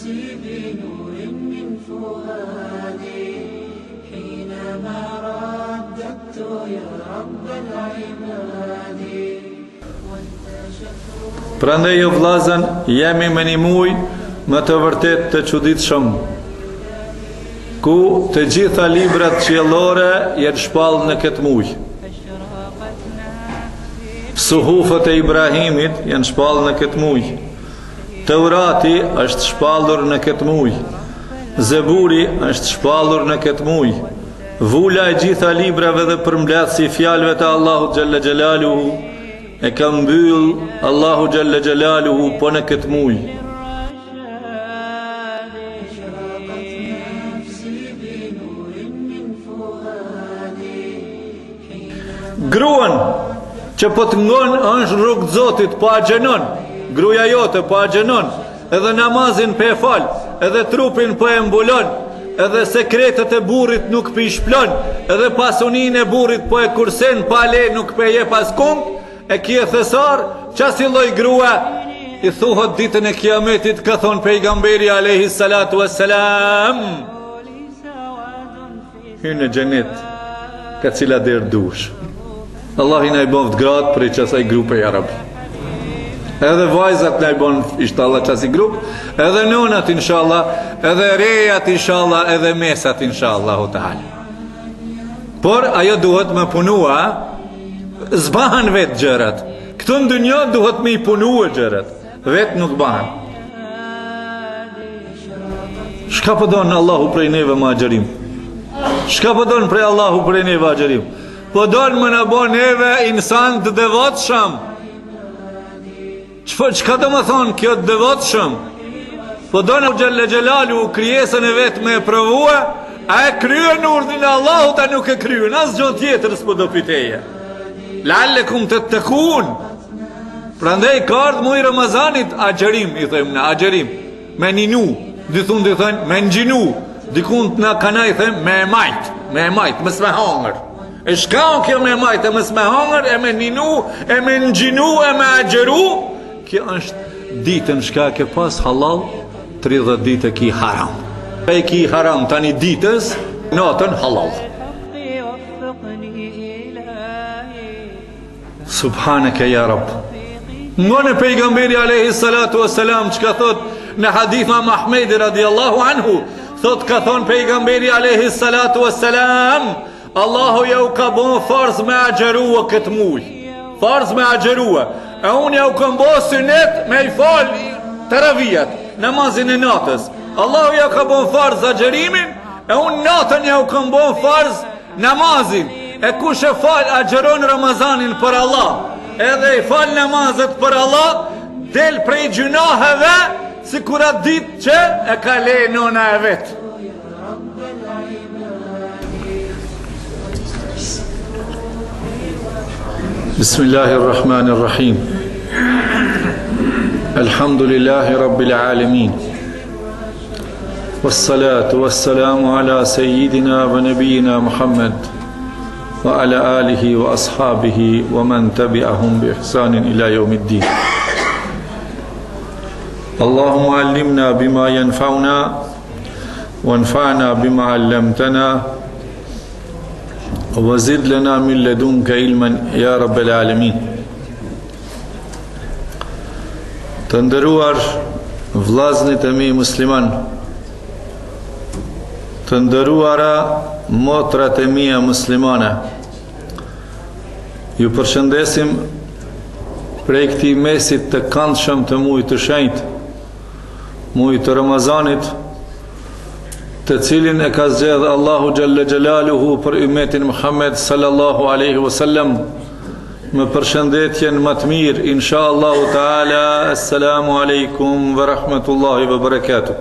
نفسي بنور من فؤادي حينما رددت يا رب العباد. Prandaj ju vllazën, jemi me një muj më të vërtet të çuditshëm, ku të gjitha librat qiellore janë shpallë në këtë muj. Suhufët e Ibrahimit janë shpallë në këtë muj. Teurati është shpallur në këtë muj. Zeburi është shpallur në këtë muj. Vula e gjitha librave dhe përmbledhsi fjalëve të Allahut xhalla xhelaluhu e ka mbyll Allahu xhalla xhelaluhu po në këtë muj. Gruan që po të ngon është rrugë të Zotit, po agjenon. Gruaja jote po agjenon, edhe namazin po e fal, edhe trupin po e mbulon, edhe sekretet e burrit nuk po i shplon, edhe pasuninë e burrit po e kursen, pa le nuk po e jep askum. E kje thesar, qasi lloj grua, i thuhet ditën e kiametit, ka thonë pejgamberi alayhi salatu wassalam, hynë në xhenet, ka cila der dush. Allah i na i bëft gratë për i qasaj grupe ja Rabbi. Edhe vajzat na i bon inshallah qasi grup, edhe nonat inshallah, edhe rejat inshallah, edhe mesat inshallah ta'ala. Por ajo duhet me punua, zbahan vetë gjërat. Këtu në dunjë duhet me i punua gjërat, vetë nuk bahan. Shka pëdonë Allahu prej neve ma agjerim? Shka pëdonë prej Allahu prej neve agjerim? Pëdonë më në bo neve insan të devotshëm. Qka do më thonë kjo të devotshëm? Pëdonë Gjelle Gjelalu krijesën e vetë me e provua, a e kryen urdhin e Allahut, a nuk e kryen, as gjon tjetër s'po do piteje. Lallekum të të kun. Prandaj ka ardhur muaj Ramazanit agjerim, i them në agjerim, me ninu, dithun thënë me ngjinu, dikun në kanaj them me e majt, mos me hangër. E shka kjo me majt, e mos me hangër, e me ninu, e me ngjinu, e me agjeru. Kjo është ditën shka ke pas halal, 30 ditë ki haram. E ki haram tani ditës, natën halal. Subhaneke ja Rab. Ngone pejgamberi alayhi salatu wassalam çka thot në hadith Imam Ahmedi radiallahu anhu, thot ka thon pejgamberi alayhi salatu wassalam, Allahu ja u ka bon farz me agjerua këtë muj. Farz me agjerua. E unë ja u kam bo sunet me i fal taravijat, namazin e natës. Allahu ja ka bon farz agjerimin, e unë natën ja u kam bon farz namazin. E kush e fal agjeron Ramazanin për Allah, edhe i fal namazet për Allah, del prej gjunaheve, si kur atë ditë që e ka le nona e vetë. Bismillahirrahmanirrahim. Alhamdulillahi Rabbil Alamin. Wassalatu wassalamu ala Sayyidina wa Nabiyina Muhammad wa ala alihi wa ashabihi wa man tabi'ahum bi ihsanin ila yawmiddin. Allahumma allimna bima yanfa'una wanfa'na bima 'allamtana wa zid lana min ladunka ilman ya rabbal alamin. Të nderuar vllaznit e mi musliman, të nderuara motrat e mia muslimane, ju përshëndesim prej këtij mesit të këndshëm të muajit të shenjtë, muajit të Ramazanit, të cilin e ka zgjedhur Allahu xhalla xjalaluhu për ummetin Muhammed sallallahu alaihi wasallam, me përshëndetjen më të mirë inshallah taala. Assalamu alaikum wa rahmatullahi wa barakatuh.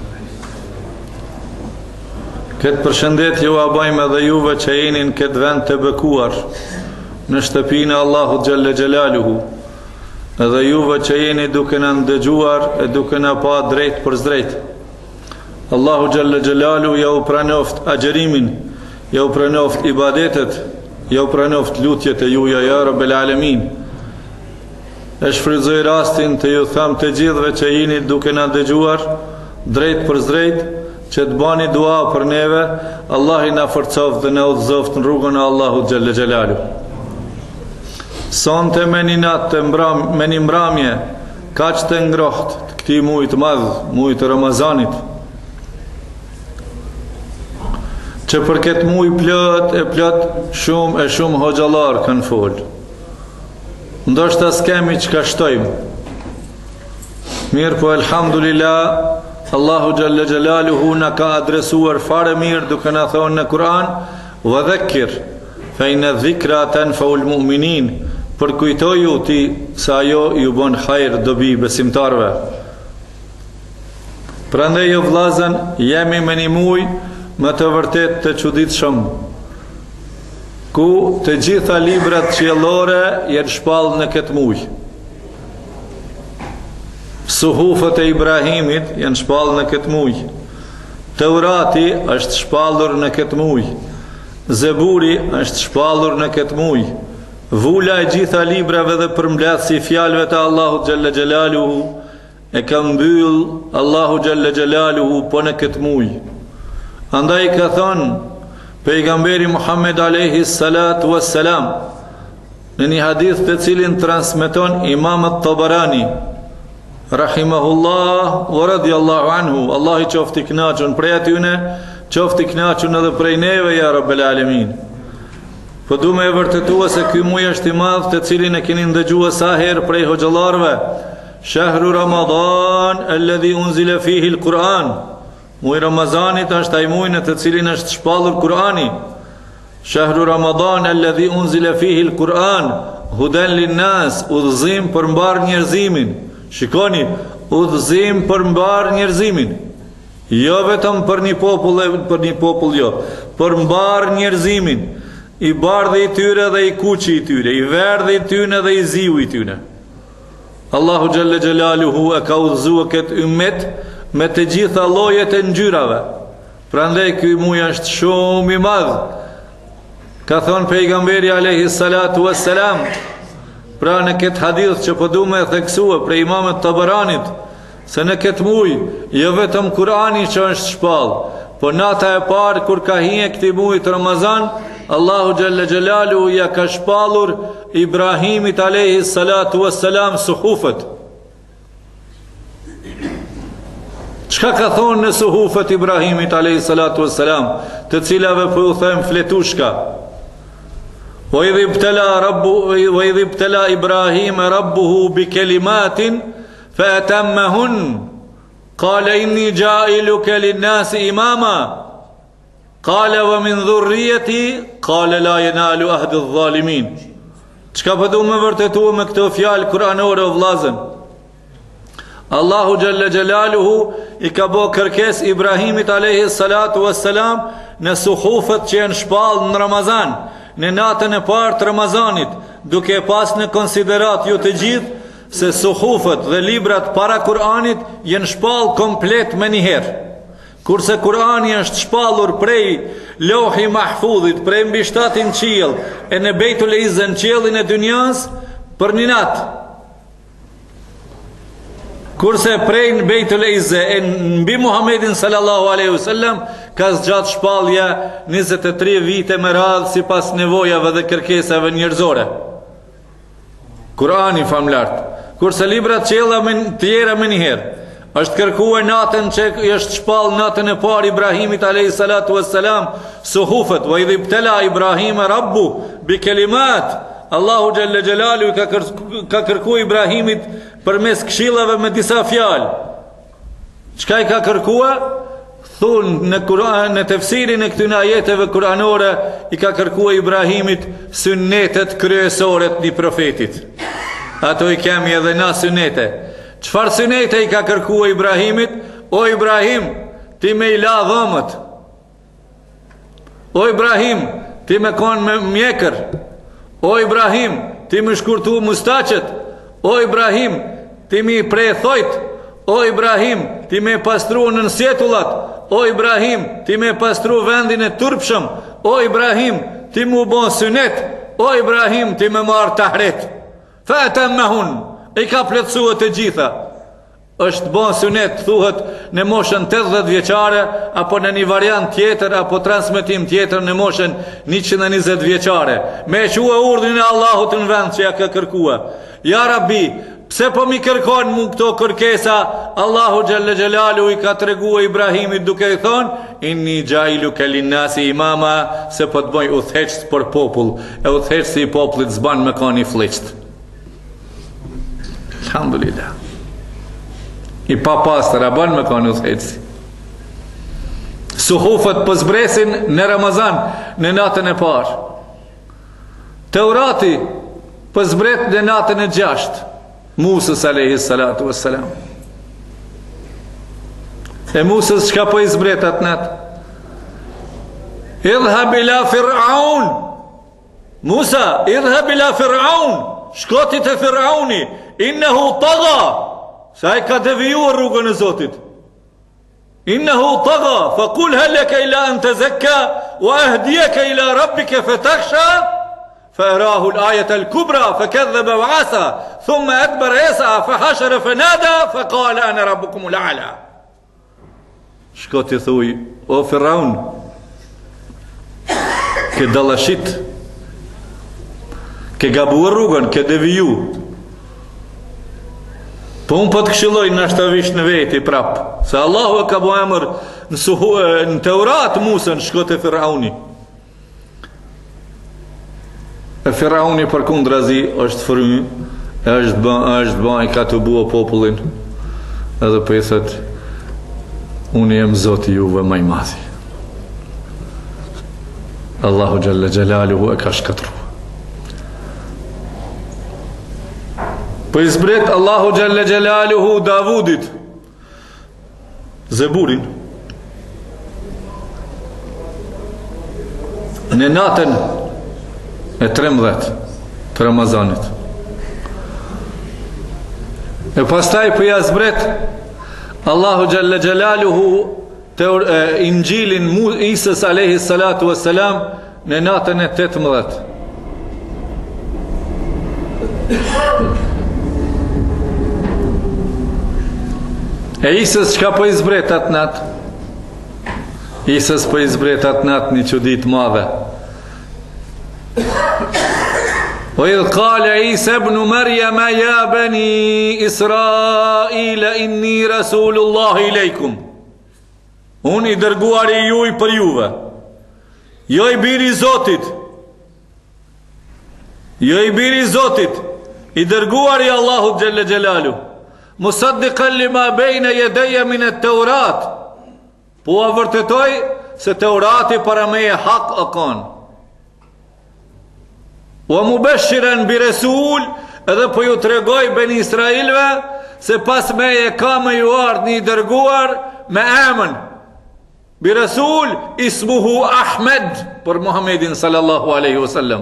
Këtë përshëndetje ju a bëjmë edhe juve që jeni në këtë vend të bekuar në shtëpinë e Allahut xhalla xjalaluhu, edhe juve që jeni duke na ndëgjuar e duke na pa drejt për drejt. Allahu xhalla xjalaluhu ja u pranoft agjerimin, ja u pranoft ibadetet, ja u pranoft lutjet e juja ja Rabbel Alamin. E shfrytëzoj rastin të ju them të gjithëve që jeni duke na dëgjuar, drejt për drejt, që të bani dua për neve, Allah i na forcoft dhe na udhëzoft në rrugën e Allahut xhalla xhelalu. Sonte me një natë me një mramje kaq të ngrohtë të këtij muaji të madh, muaji të Ramazanit, që për këtë muaj plot shumë hoxhallar kanë fol. Ndoshta s'kemi çka shtojmë. Mirë po elhamdulillah, Allahu xhalla xhelaluhu na ka adresuar fare mirë duke na thonë në Kur'an: "Wa dhakkir fa inna dhikra tanfa'ul mu'minin." Për kujtoju ti se ajo ju bën hajër dobi besimtarve. Prandaj jo vllazën, jemi me një muaj më të vërtet të çuditshëm, ku të gjitha librat qiellore janë shpallë në këtë muaj. Suhufët e Ibrahimit janë shpallë në këtë muaj. Teurati është shpallur në këtë muaj. Zeburi është shpallur në këtë muaj. Vula e gjitha librave dhe përmbledhsi fjalëve të Allahut xhalla xhelaluhu e ka mbyll Allahu xhalla xhelaluhu po në këtë muaj. Andaj ka thënë pejgamberi Muhammed alayhi salatu wassalam në një hadith të cilin transmeton Imam at-Tabarani rahimahullah wa radiyallahu anhu, Allah i qoftë i kënaqur prej atyne, qoftë i kënaqur edhe prej neve ja rabbel alamin. Po du me e vërtetua se ky muaj është i madh të cilin e keni ndëgjuar sa herë prej hoxhallarëve. Shahru Ramadan alladhi unzila fihi al-Quran. Muaj Ramazanit është ai muaj në të cilin është shpallur Kur'ani. Shahru Ramadan alladhi unzila fihi al-Quran hudan lin-nas, udhëzim për mbar njerëzimin. Shikoni, udhëzim për mbar njerëzimin. Jo vetëm për një popull jo, për mbar njerëzimin. I bardhi i tyre dhe i kuqi i tyre, i verdhi i tyre dhe i ziu i tyre. Allahu xhalla xhelaluhu e ka udhëzuar këtë ummet me të gjitha llojet e ngjyrave. Prandaj ky muaj është shumë i madh. Ka thënë pejgamberi alayhi salatu wassalam, pra në këtë hadith që po duam e theksua prej Imamit Tabaranit, se në këtë muaj jo vetëm Kurani që është shpallë, po nata e parë kur ka hije këtij muaji të Ramazan, Allahu xhalla xhelaluhu ja ka shpallur Ibrahimit alayhi salatu wassalam suhufet. Çka ka thonë në suhufet Ibrahimit alayhi salatu wassalam, të cilave po u them fletushka? Wa idh ibtala Ibrahim rabbuhu bi kalimatin fa atammahun qala inni ja'iluka lin-nasi imama. Qala wa min dhurriyyati qala la yanalu ahdi adh-dhalimin. Çka po do më vërtetuar me këtë fjalë kuranore o vllazën? Allahu xhalla xhelaluhu i ka bë kërkesë Ibrahimit alayhi salatu wassalam në suhufet që janë shpallë në Ramazan, në natën e parë të Ramazanit, duke pas në konsiderat ju të gjithë se suhufet dhe librat para Kur'anit janë shpallë komplet me një herë. Kurse Kurani është shpallur prej Lohi Mahfudhit, prej mbi 7 qiell e në Beitul Izza në qiellin e dynjas për një natë. Kurse prej në Beitul Izza e mbi Muhammedin sallallahu alaihi wasallam ka zgjat shpallja 23 vite me radhë sipas nevojave dhe kërkesave njerëzore. Kurani famlart. Kurse librat qiella tjera me një herë. Është kërkuar natën që është shpall natën e parë Ibrahimit alayhi salatu wassalam suhufet. Wa idh ibtala Ibrahim rabbu bi kalimat. Allahu xhalla xhelalu ka kërkuar Ibrahimit përmes këshillave me disa fjalë. Çka i ka kërkuar? Thunë në Kur'an, në tefsirin e këtyre ajeteve kuranore, i ka kërkuar Ibrahimit sunnetet kryesore të një profetit. Ato i kemi edhe na sunnete. Çfarë sunete i ka kërkuar Ibrahimit? O Ibrahim, ti me i la dhomët. O Ibrahim, ti me kon me mjekër. O Ibrahim, ti me shkurtu mustaqet. O Ibrahim, ti me i prej thojt. O Ibrahim, ti me pastru në sjetullat. O Ibrahim, ti me pastru vendin e turpshëm. O Ibrahim, ti mu bon sunet. O Ibrahim, ti me marë tahret. Fatem me hun, i ka plëtsua të gjitha. është bën sunet, thuhet në moshën 80 vjeçare, apo në një variant tjetër, apo transmetim tjetër në moshën 120 vjeçare. Me qua urdhrin e Allahut në vend që ja ka kërkua. Ja Rabbi, pse po mi kërkon mu këto kërkesa? Allahu Gjelle Gjelalu i ka tregua Ibrahimit duke i thonë, inni gjailuke linnasi imama, se po të bëj udhëheqës për popull, e udhëheqësi i popullit zban me ka një fliqt. Alhamdulillah. I pa pastër, a ban me ka një udhëheqësi. Suhufët për zbresin në Ramazan, në natën e parë. Teurati për zbret në natën e 6. Musës alayhi salatu wassalam. E Musës çka po i zbret atë natë? Idhhab ila Fir'aun. Musa, idhhab ila Fir'aun. Shkoti te Fir'auni, innehu tagha. Sa i ka devijuar rrugën e Zotit. Innehu tagha, fa kul halaka ila an tazakka wa ahdiyaka ila rabbika fatakhsha. فأراه الآية الكبرى فكذب وعصى ثم أدبر يسعى فحشر فنادى فقال أنا ربكم الأعلى. Shkoti thuj, o Firaun, ke dallashit, ke gabuar rrugën, ke deviju. Po unë po të këshilloj në ashtavish në veti prap, se Allahu e ka bu emër në Teurat Musën, shkote Firauni. E Firauni për kundrazi është frymë, është bën, i ka të bua popullin, edhe për i thët, unë jem Zoti juve më i madhi. Allahu Gjelle Gjelaluhu e ka shkatru. Për i zbret Allahu Gjelle Gjelaluhu Davudit, Zeburin, në natën e 13 të Ramazanit. E pastaj për jazbret Allahu Gjelle Gjelaluhu Injilin Isës alayhi salatu wassalam në natën e 18. E Isës çka po i zbret atë natë? Isës po i zbret atë natë një çudit madhe. وإذ قال عيسى ابن مريم يا بني إسرائيل إني رسول الله إليكم. Unë i dërguari juj për juve. Jo i biri Zotit. Jo i biri Zotit. I dërguari Allahut Gjelle Gjelalu. Musaddiqan lima bejne jedeja minet Teurat. Po a vërtetoj se Teurati para meje hak o kanë. Wa mubashiran bi rasul, edhe po ju tregoj ben Israilve se pas meje ka me ju ardh një dërguar me emën bi rasul ismuhu Ahmed, për Muhammedin sallallahu alaihi wasallam.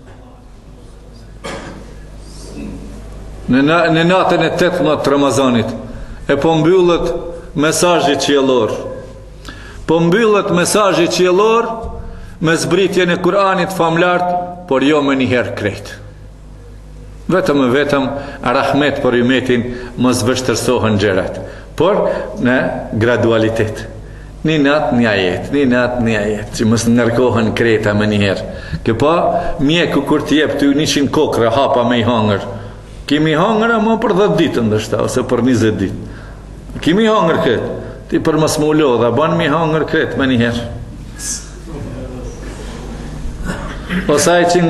Në natën e 18 të Ramazanit e po mbyllet mesazhi qiellor. Po mbyllet mesazhi qiellor me zbritjen e Kur'anit famlart, por jo me njëherë krejt. Vetëm rahmet për umetin mos vështërsohen gjërat, por në gradualitet. Një natë një ajet, që mos nërkohen kreta me njëherë. Këpa mjeku kur t'jep ty 100 kokra hapa me i hangër, kimi hangër ama për 10 ditë ndështa, ose për 20 ditë. Kimi hangër këtë, ti për mos më lodha, ban mi hangër këtë me njëherë. Osaj që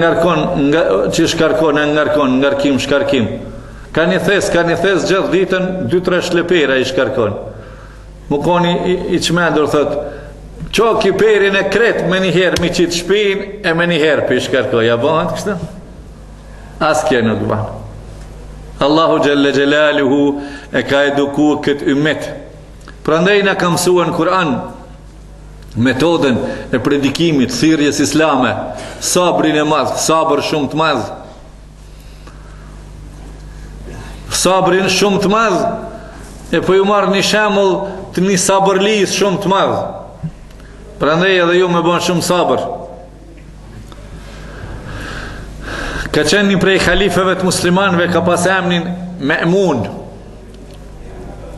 ngarkim shkarkim. Ka një thes gjithë ditën 2-3 shlepera i shkarkon. Më koni i qmendur thot, qo ki perin e kret me njëherë mi qitë shpin e me njëherë për i shkarkoj. Ja bëhat kështë? As kje nuk banë. Allahu Gjelle Gjelaluhu e ka eduku këtë umet. Prandaj na ka mësuar në Kur'an metodën e predikimit, thirrjes islame, sabrin e madh, sabër shumë të madh. Sabrin shumë të madh, e po ju marr një shembull të një sabërlis shumë të madh. Prandaj edhe ju më bën shumë sabër. Ka qenë një prej halifeve të muslimanëve, ka pas emrin Ma'mun.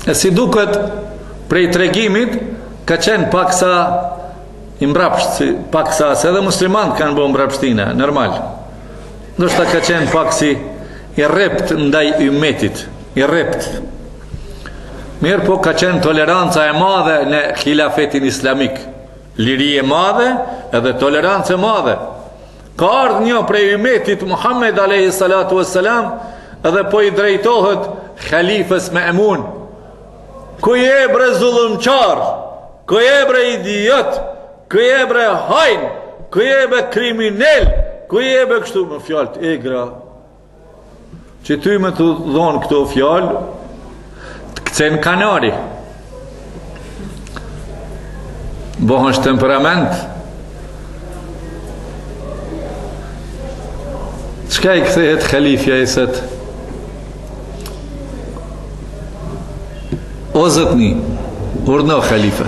E si duket prej tregimit, ka qenë paksa i mbrapsht, paksa se edhe muslimanët kanë bërë mbrapshtina, normal. Ndoshta ka qenë paksi i rrept ndaj ummetit, i rrept. Mirë po ka qenë toleranca e madhe në khilafetin islamik. Liri e madhe edhe tolerancë e madhe. Ka ardhur një prej ummetit Muhammed alayhi salatu wassalam edhe po i drejtohet khalifës Ma'mun. Ku je bre zullumqar, ku je bre idiot, ku je bre hajn, ku je bre kriminel, ku je bre kështu me fjalët egra. Që ty me të dhonë këto fjalë, të këcen kanari. Bohën është temperament. Qka i këthehet khalifja i sët? O zëtni, urno khalife,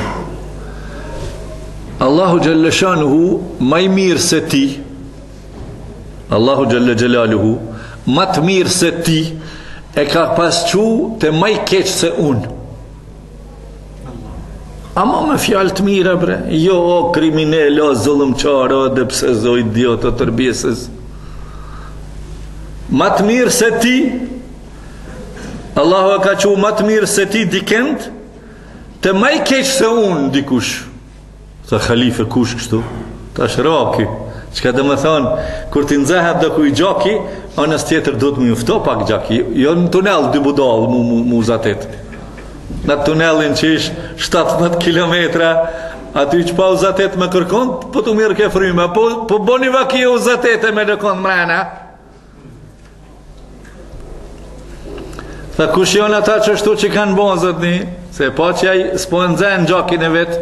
Allahu Gjelle Shanuhu maj mirë se ti, Allahu Gjelle Gjelaluhu ma të mirë se ti e ka pasqu të maj keqë se unë. Ama me fjalë të mira bre, jo o kriminel, o zullumqar, o depsez, o idiot, o tërbjesës. Ma të mirë se ti, Allahu e ka që ma të mirë se ti dikend, të maj keqë se unë dikush. Tha khalife kush kështu? Ta shraki. Qka dhe me thonë, kur ti nxehet dhe kuj gjaki, anës tjetër do të më jufto pak gjaki, jo në tunel dy budal mu zatet. Në tunelin që ish 17 kilometra, aty që pa uzatet me kërkon, po të mirë ke fryme, po boni vaki uzatete me lëkon mrena. Tha kush janë ata që shtu që kanë bon zëtni, se pa që aj s'po nëzhen gjakin e vetë.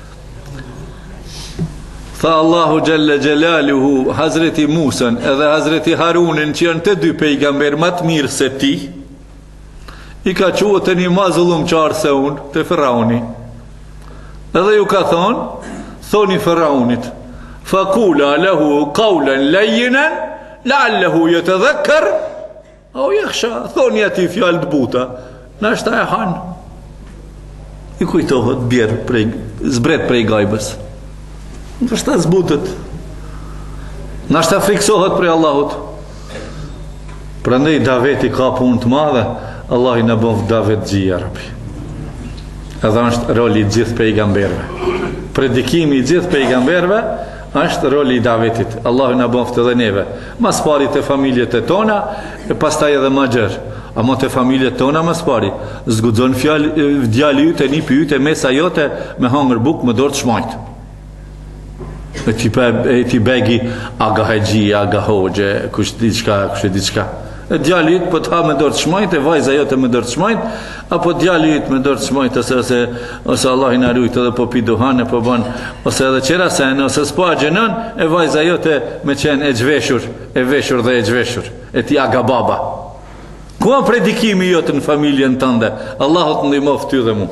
Tha Allahu Gjelle Gjelaluhu Hazreti Musën edhe Hazreti Harunin që janë të dy pejgamber më të mirë se ti, i ka qua të një ma zullumqar se unë, të Firauni. Edhe ju ka thonë, thoni Firaunit, fakula lehu kaulen lejinen, la'allehu jetë dhekër, o jeksha, thoni ati fjallë të buta, në ashta e hanë. I kujtohet bjerë, zbret prej gajbës. Në ashta zbutët. Në ashta friksohet prej Allahut. Prandaj Daveti ka punë të madhe, Allah i në bëf Davet gjia rabi. Edhe është roli i gjithë pejgamberve. Predikimi i gjithë pejgamberve është roli i Davetit. Allah i në bëf të dhe neve. Mas pari të familjet e tona, e pastaj edhe ma gjërë. Amo të familjet tona mas pari. Zgudzon djali jute, një për jute, mesa jote, me hangër buk, me dorë të shmajtë. E ti begi, aga hegji, aga hoxhe, kush diçka. E djali jut po të ha me dorë të shmajt, e vajza jote me dorë të shmajt, apo djali jut me dorë të shmajt, ose Allah i në rujt edhe po pi duhan, po ban, ose edhe qera sen, ose s'po a gjenon, e vajza jote me qenë e gjveshur, e veshur dhe e gjveshur, e ti aga baba. Ku a predikimi jote në familjen tënde? Allahut ndihmoft ty dhe mu.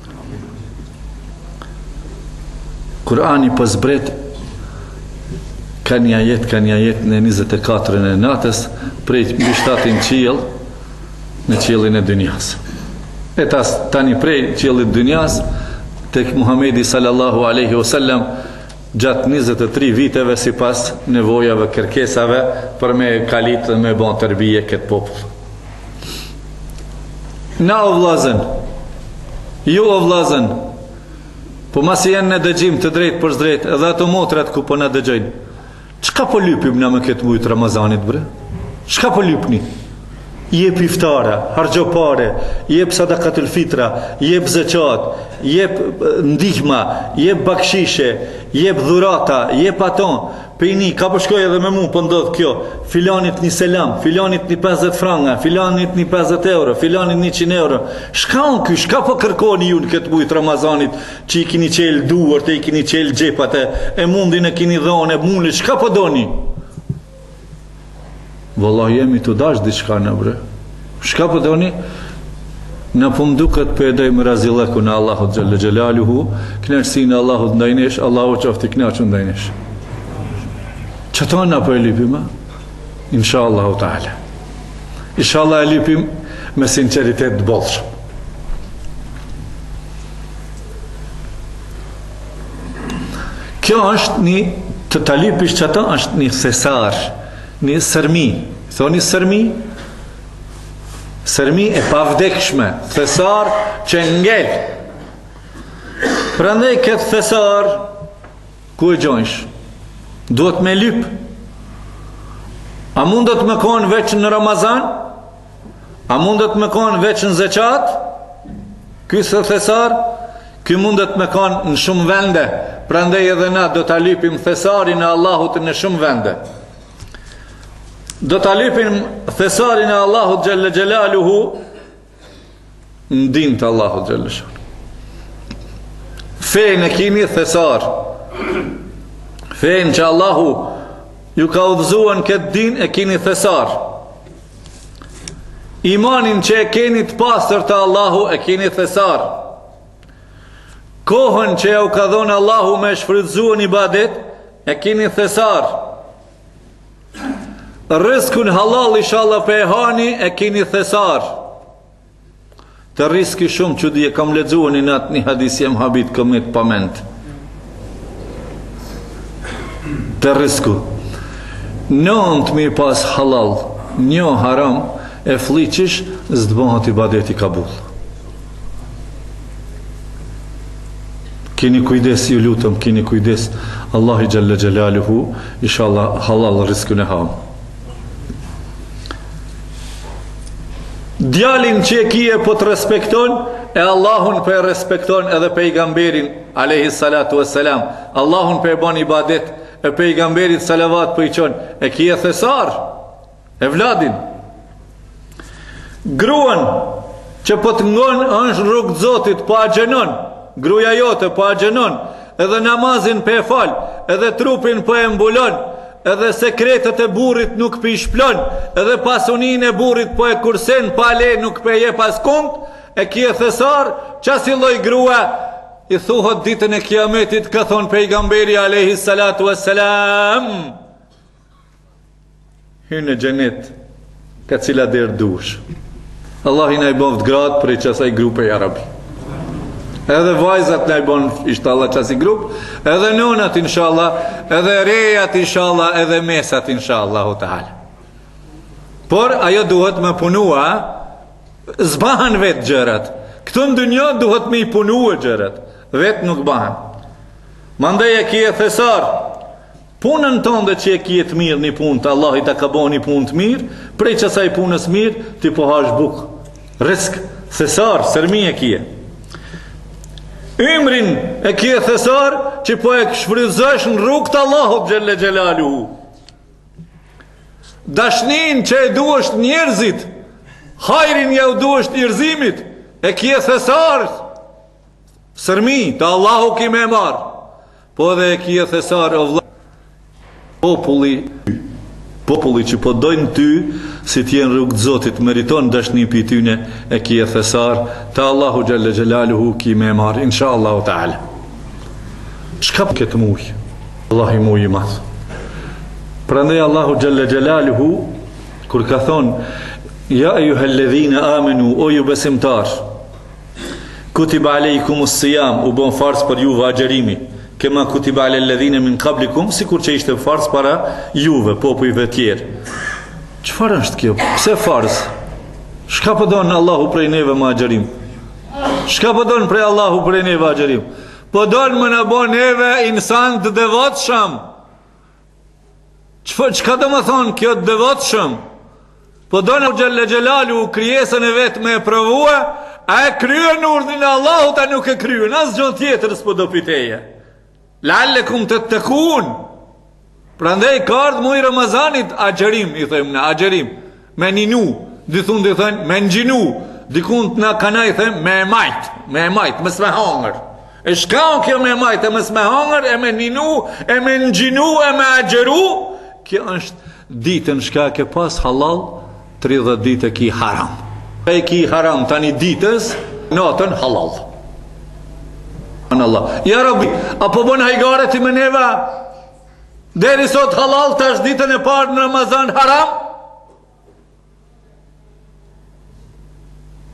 Kurani po zbret ka një jet në 24 në natës prej mbi 7 qiell në qiellin e dynjas. E tani prej qiellit dynjas tek Muhamedi sallallahu alaihi wasallam gjatë 23 viteve sipas nevojave, kërkesave për me kalit dhe me bon tërbije këtë popull. Na o vlazën, ju o vlazën, po masi janë në dëgjim të drejt për zdrejt, edhe ato motrat ku po në dëgjojnë, qka po lypim na me këtë mujtë Ramazanit bre? Qka po lypni? Jep iftara, hargjo pare, jep sadakatul fitra, jep zeqat, jep ndihma, jep bakshishe, jep dhurata, jep aton. Pejni, ka përshkoj edhe me mu, për ndodhë kjo, filanit një selam, filanit një 50 franga, filanit një 50 euro, filanit 100 euro. Shka unë kjo, shka po kërkoni ju në këtë mujtë Ramazanit, që i kini qelë duart, i kini qelë gjepat, e mundin e kini dhone, e mundin, shka po doni? Vëllah jemi të dash diçka në bre. Shka po doni? Në pëmduket për edhej më razileku në Allahut Gjelle Gjelaluhu, knërësi në Allahut ndajnesh, Allahut qofti knërë që ndajnesh. Qëton në për e lipim, inshallah ta'ala. Inshallah e lipim me sinceritet të bolshëm. Kjo është një të talipish që ata është një thesar, një sërmi. Thoni sërmi? Sërmi e pavdekshme, thesar që ngel. Prandaj këtë thesar, ku e gjojsh? Duhet me lyp. A mundet me konë veç në Ramazan? A mundet me konë veç në zeqat? Ky së thesar, ky mundet me konë në shumë vende. Prandaj edhe na do ta lypim thesarin e Allahut në shumë vende. Do ta lypim thesarin e Allahut xhalla xhelaluhu në din të Allahut xhalla xhelaluhu. Fejnë e kini thesar. Fejnë që Allahu ju ka udhëzuar këtë din e kini thesar. Imanin që e keni të pastër të Allahu e keni thesar. Kohën që u ka dhënë Allahu me shfrytëzuar ibadet e keni thesar. Rizkun halal inshallah pe hani e keni thesar. Të riski shumë që di e kam lexuar në atë një hadis jam habit komit pament. Të risku. 9.000 pas halal, një haram e fliqish s'të bëhet ibadeti kabul. Kini kujdes, ju lutëm, kini kujdes. Allahi Gjelle Gjelaluhu, inshallah halal riskun e ham. Djalin që e kije po të respekton, e Allahun për respekton edhe pejgamberin, alayhi salatu wassalam. Allahun për bon ibadet, e pejgamberit salavat për i qonë, e kije thesar, e vladin. Gruan që po të ngon është rrugë të Zotit, po agjenon, gruaja jote po agjenon, edhe namazin po e fal, edhe trupin po e mbulon, edhe sekretet e burrit nuk po i shplon, edhe pasunin e burrit po e kursen, pa le nuk po e jep askund, e kije thesar, qasi lloj grua i thuhet ditën e kiametit, ka thonë pejgamberi alayhi salatu wassalam, hynë në xhenet ka cila der dush. Allah i na i bëft gratë për i qasaj grupe i Arabi. Edhe vajzat na i bon inshallah qasi grup, edhe nonat inshallah, edhe rejat inshallah, edhe mesat inshallah ta'ala. Por ajo duhet me punua, zbahan vetë gjërat. Këtu në dunjë duhet me i punua gjërat, vetë nuk bahan. Mandej e kje thesar, punën tonë dhe që e kje të mirë një punë të Allah i ta ka bo një punë të mirë, prej qasaj punës mirë, ti po hash bukë. Risk, thesar, sërmi e kje. Ymrin e kje thesar, që po e shfrytëzosh në rrugë të Allahut Gjelle Gjelaluhu. Dashnin që e duesht njerëzit, hajrin ja u duesht njerëzimit, e kje thesar, sërmi, të Allahu ki me marë. Po dhe e kje thesar, o vla, populli që po dojnë ty, si t'jenë rrugë të Zotit, meriton dashni për tyne, e kje thesar, të Allahu Gjelle Gjelaluhu ki me marë, insha Allahu ta'ala. Shka për këtë mujë? Allah i mujë i madhë. Prandaj Allahu Gjelle Gjelaluhu, kur ka thonë, ja e ju helledhina amenu, o ju besimtar, kutiba alejkumus sijam, u bon fars për juve agjerimi, kema kutiba alejledhine min kablikum, si kur që ishte fars para juve, popujve tjerë. Qëfar është kjo? Pse fars? Shka pëdonë Allahu prej neve ma agjerim? Shka pëdonë prej Allahu prej neve agjerim? Pëdonë më në bo neve insan të devotshëm. Qëka do më thonë kjo të devotshëm? Pëdonë u Gjelle Gjelalu krijesën e vetë me e provua, a e kryen urdhin e Allahut, a nuk e kryen, as gjon tjetër s'po do piteje. Lallekum të tekun. Prandaj ka ardhur muaj Ramazanit agjerim, i them na agjerim, me ninu, dithun dhe thënë me ngjinu, dikun na kanaj them me majt, mos me hangër. E shka kjo me majt, e mos me hangër, e me ninu, e me ngjinu, e me agjeru. Kjo është ditën shka ke pas halal, 30 ditë ki haram. E ki haram tani ditës, natën halal. Allah. Ja Rabbi, apo bon hajgare ti me neva? Deri sot halal, tash ditën e parë në Ramazan haram?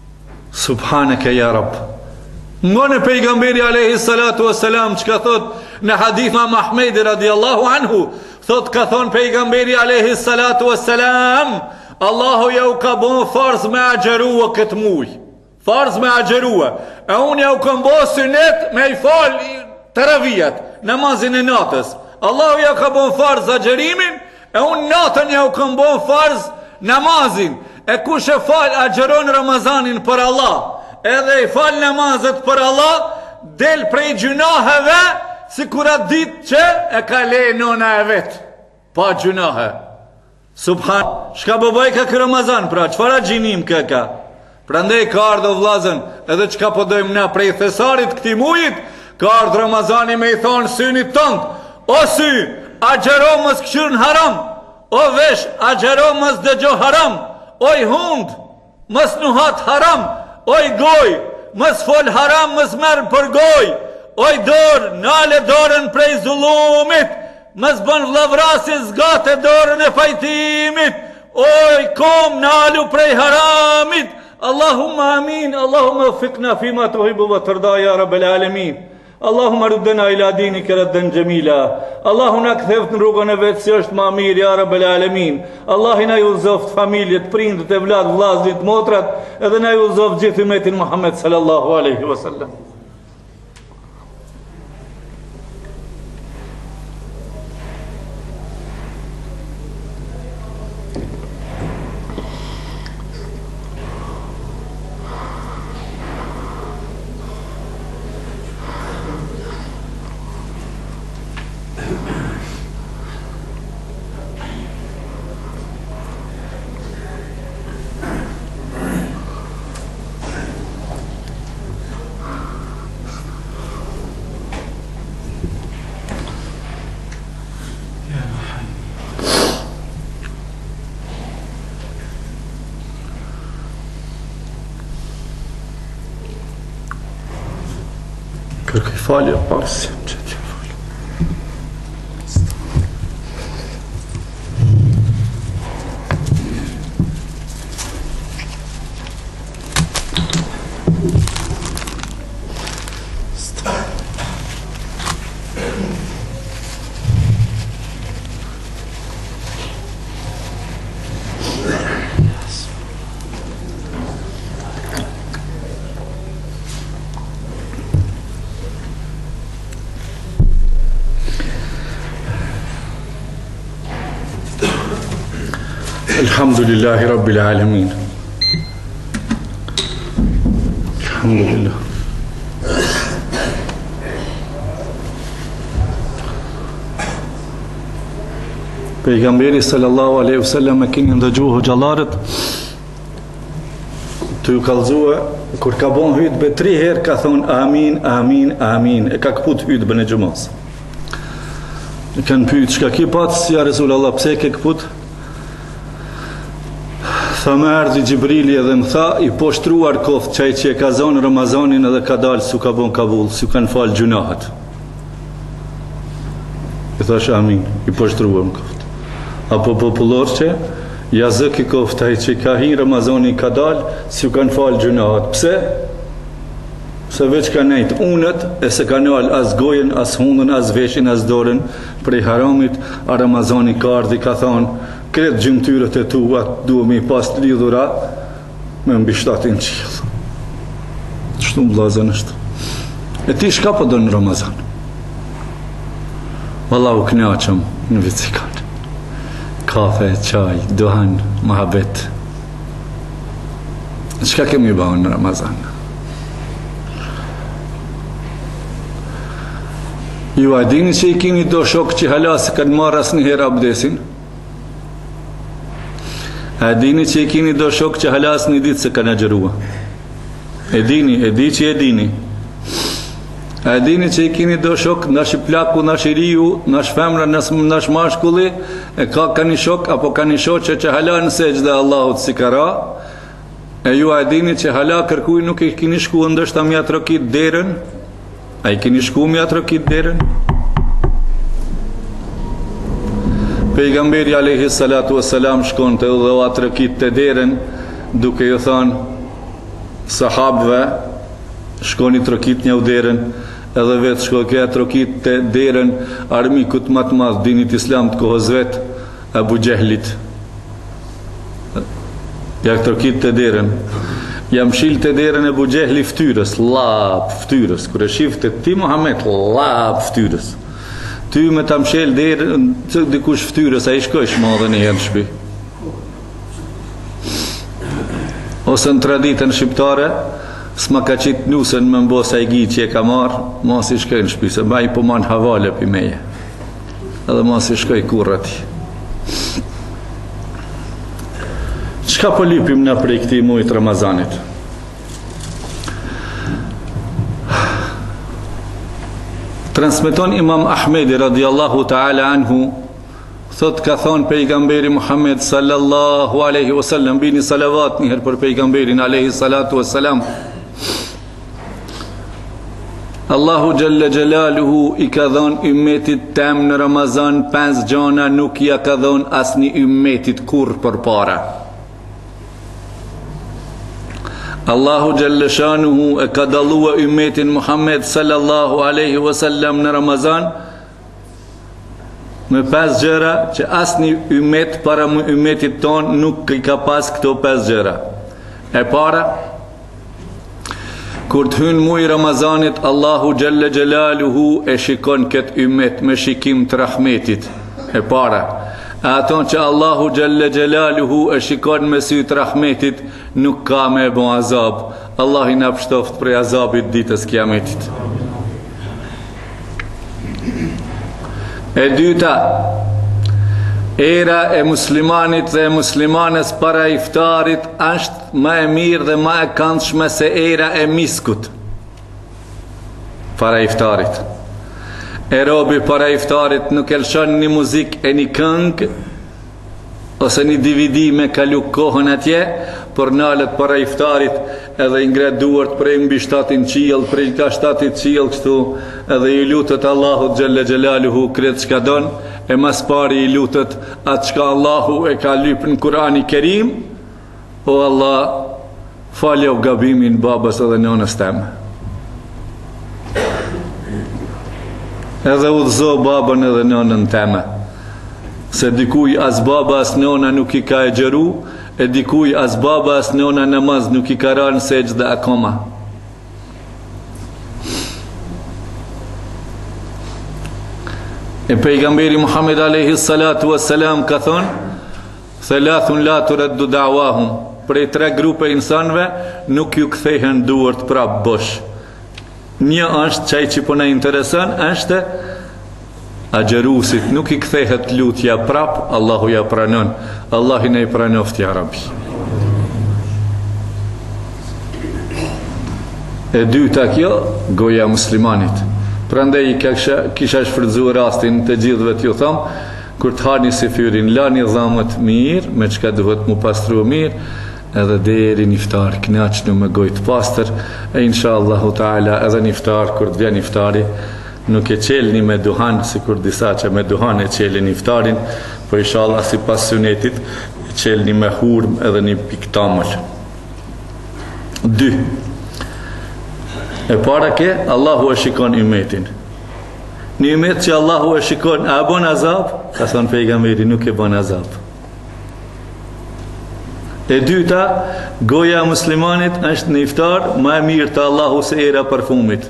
Subhaneke ja Rabb. Ngone pejgamberi alayhi salatu wassalam që ka thot, në hadith ma Mahmedi radiallahu anhu, thot ka thonë pejgamberi alayhi salatu wassalam, Allahu ja u ka bon farz me agjerua këtë muj, farz me agjerua, e unë ja u kam bo synet me i fal taravijat, namazin e natës. Allahu ja ka bon farz agjerimin, e unë natën ja u kam bon farz namazin. E kush e fal agjeron Ramazanin për Allah, edhe i fal namazet për Allah, del prej gjunaheve, si kur atë dit që e ka lej nona e vetë, pa gjunahe. Subhan, shka bëbaj ka kë Ramazan, pra, qëfara gjinim ka? Pra ndej ka ardhë o vlazën, edhe qka po dojmë na prej thesarit këti mujit, ka ardhë Ramazani me i thonë synit tëndë, o sy, agjero mës këshyrën haram, o vesh, agjero mës dëgjo haram, oj hund, mës nuhat haram, oj goj, mës fol haram, mës merë për goj, oj dorë, nale dorën prej zulumit, mës bën vlavrasi zgate dorën e fajtimit, oj kom, nalu prej haramit, Allahumma amin, Allahumma fikna fima të hibu vë tërda, ja Rabbel Alemin. Allahumma ruddena ila dinik raddan jamila. Allahu na ktheft në rrugën e vetë si është ma mirë, ja Rabbel Alemin. Allah na ju zoft familjet, prindët e vlad, vlaznit, motrat, edhe na ju zoft gjithë umetin Muhammed sallallahu alaihi wasallam. Kërkoj falje parësi që t'ja falje. Alhamdulillahi Rabbil Alamin. Alhamdulillah. Pejgamberi sallallahu alaihi wasallam e keni ndëgjuar xhallarët të ju kallëzua kur ka bon hutbë 3 herë ka thonë amin, amin, amin, e ka kaput hutbën e xumës. E kanë pyet çka ke pas ja Resulullah, pse ke kaput? Tha me erdhi Gjibrili edhe më tha, i poshtruar koft qaj që e ka zonë Ramazanin edhe ka dalë su ka bon kavull, su kanë falë gjunahat. I thash amin, i poshtruar më koft. Apo popullor që, jazëk i koft taj që ka hi Ramazanin ka dalë, su kanë falë gjunahat. Pse? Se veç ka nejtë unët, e se ka nalë as gojen, as hundën, as veshin, as dorën, prej haramit, a Ramazanin ka ardhi ka thonë, kretë gjymtyrët e tua duhem i pas të lidhura me mbi 7 qilë. Qështu më blazën është. E ti shka po do në Ramazan? Wallahu knaqëm në vicikan. Kafe, qaj, duhan, mahabet. Qka kemi bëhë në Ramazan? Ju a dini që i kini do shok që halasë kanë marrë asë një herë abdesin? A dini që i kini do shok që halas një ditë se ka në gjërua? E di që e dini. A dini që i kini do shok, nash i plaku, nash i riu, nash femra, nash mashkulli, e ka një shok, apo ka një shok që hala në sejdë Allahut si kara, e ju a dini që hala kërkuj nuk i kini shku ndështë mja trokit derën? A i kini shku mja trokit derën? Pejgamberi alayhi salatu wassalam shkon të dhe atrëkit të derën duke ju thonë sahabëve shkoni trokit një derën edhe vetë shkoj këja trokit të derën armikut më të madh dinit islam të kohës vet, Abu Jehlit. Ja trokit të derën. Jam shil të derën Abu Jehli ftyrës, lap ftyrës. Kur e shifte ti Muhammed, lap ftyrës. Ty me ta mshel derën, dikush ftyrës, a i shkojsh madhe një herë në shtëpi. Ose në traditën shqiptare, s'ma ka qitë nusën me mbosa i gjit që e ka marë, mos i shkoj në shtëpi, se ma i po man havale për meje. Edhe mos i shkoj kur ati. Qka po lypim në prej këti mujt Ramazanit? Transmeton Imam Ahmedi radiallahu ta'ala anhu, thot ka thonë pejgamberi Muhammed sallallahu aleyhi wasallam, bini salavat njëherë për pejgamberin aleyhi salatu wassalam. Allahu Jalla Jalaluhu i ka dhonë ummetit tem në Ramazan 5 gjana nuk ja ka dhonë asni ummetit kur për para. Allahu Jalla Shanuhu e ka dalua ummetin Muhammed sallallahu aleyhi wasallam në Ramazan me 5 gjëra që asni ummet para ummetit ton nuk i ka pas këto 5 gjëra. E para, kur të hynë muj Ramazanit, Allahu Jalla Jalaluhu e shikon këtë ummet me shikim të rahmetit. E para, e aton që Allahu Jalla Jalaluhu e shikon me sy të rahmetit, nuk ka me bon azab. Allah i na pështoft prej azabit ditës kiametit. E dyta, era e muslimanit dhe e muslimanes para iftarit është më e mirë dhe më e këndshme se era e miskut para iftarit. E robi para iftarit nuk e lëshon një muzik e një këngë ose një DVD me kalu kohën atje, për nalët para iftarit edhe i ngret duart prej mbi shtatin qiell, prej ka shtatit qiell kështu, edhe i lutet Allahut Jalla Jalaluhu kretë çka don, e mas pari i lutet atë çka Allahu e ka lyp në Kurani Kerim, o Allah, faljo gabimin babës edhe nonës temë. Edhe udhëzo babën edhe nonën temë. Se dikuj as baba as nona nuk i ka e gjëru, e dikuj as baba as nona namaz nuk i ka ranë sejdë akoma. E pejgamberi Muhammed alayhi salatu wassalam ka thonë, thelathun la turaddu da'wahum, prej 3 grupe insanve nuk ju kthehen duart prap bosh. Një është çaj që po na intereson, është agjerusit, nuk i kthehet lutja prap, Allahu ja pranon. Allah i ne i pranoft, ja Rabbi. E dyta kjo, goja muslimanit. Prandaj kisha shfrytzu rastin të gjithëve t'ju thom, kur të hani si fyrin, lani dhamët mirë, me çka duhet mu pastru mirë, edhe deri iftar, knaqnu me gojë të pastër, e inshallahu ta'ala edhe iftar, kur të vjen iftari, nuk e qelni me duhan, si kur disa që me duhan e qelni iftarin, po inshallah si pas sunetit, e qelni me hurm edhe një piktamël. 2. E para ke, Allahu e shikon ummetin. Një ummet që Allahu e shikon, a bon azab? Ka thonë pejgamberi, nuk e bon azab. E dyta, goja muslimanit është në iftar, ma e mirë të Allahu se era parfumit.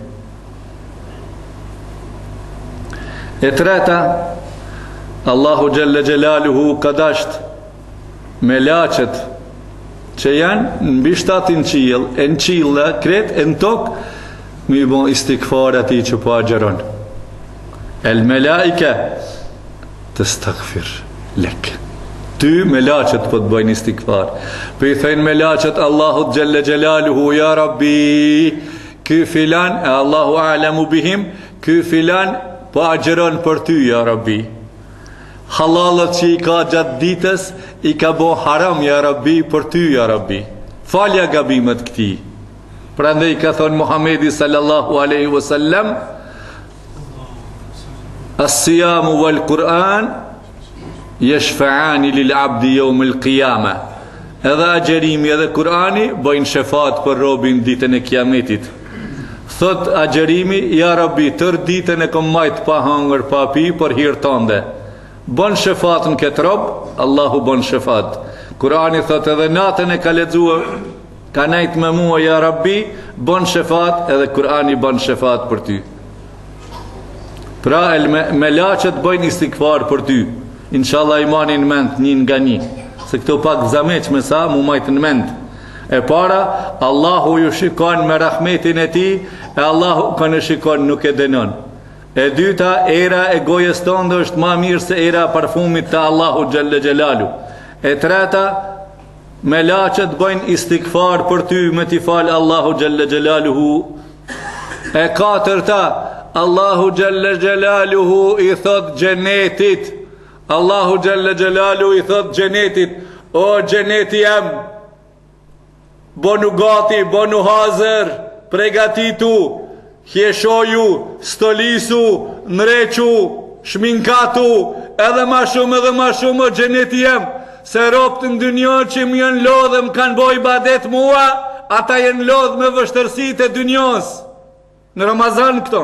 E treta, Allahu Jalla Jalaluhu ka dasht me lachet që janë në bishtatin qiell, e në qiell kret, e në tokë, mi bon istikfar ati që po agjeron. El melaike të stakfir lek. Ty me lachet po të bëjnë istikfar. Për i thejnë me lachet Allahu Jalla Jalaluhu, ja Rabbi, ky filan, e Allahu a'lamu bihim, ky filan po agjeron për ty, ja Rabbi. Halalët që i ka gjatë ditës, i ka bo haram, ja Rabbi, për ty, ja Rabbi. Falja gabimet këti. Prandaj ka thonë Muhamedi sallallahu aleyhi wasallam, as-siyamu wal Kur'an yashfa'ani lil abdi yawm al-qiyama. Edhe agjerimi edhe Kur'ani bëjnë shefat për robin ditën e kiametit. Thot agjerimi, ja Rabbi, tër ditën e kom majt pa hangër, pa pi, për hir tënde. Bën shefatën këtë rob, Allahu bën shefat. Kurani thot edhe natën e ka lexuar, ka nejt me mua, ja Rabbi, bën shefat, edhe Kurani bën shefat për ty. Pra me laqët bëjnë istikfar për ty. Inshallah imanin në mend një nga një. Se këto pak zameq me sa mu majtë në mend. E para, Allahu ju shikon me rahmetin e ti, e Allahu kënë shikon nuk e denon. E dyta, era e gojës tonë është ma mirë se era parfumit të Allahu Gjelle Gjelalu. E treta, me laqët bëjnë istikfar për ty me t'i falë Allahu Gjelle Gjelaluhu. E katërta, Allahu Gjelle Gjelaluhu i thot gjenetit, Allahu Gjelle Gjelaluhu i thot gjenetit, o gjeneti jem, bonu gati, bonu hazër, pregatitu, hjeshoju, stolisu, nrequ, shminkatu, edhe ma shumë, o gjeneti jem, se ropët në dynjon që më jënë lodhë më kanë boj badet mua, ata jenë lodhë me vështërsit e dynjons, në Ramazan këto,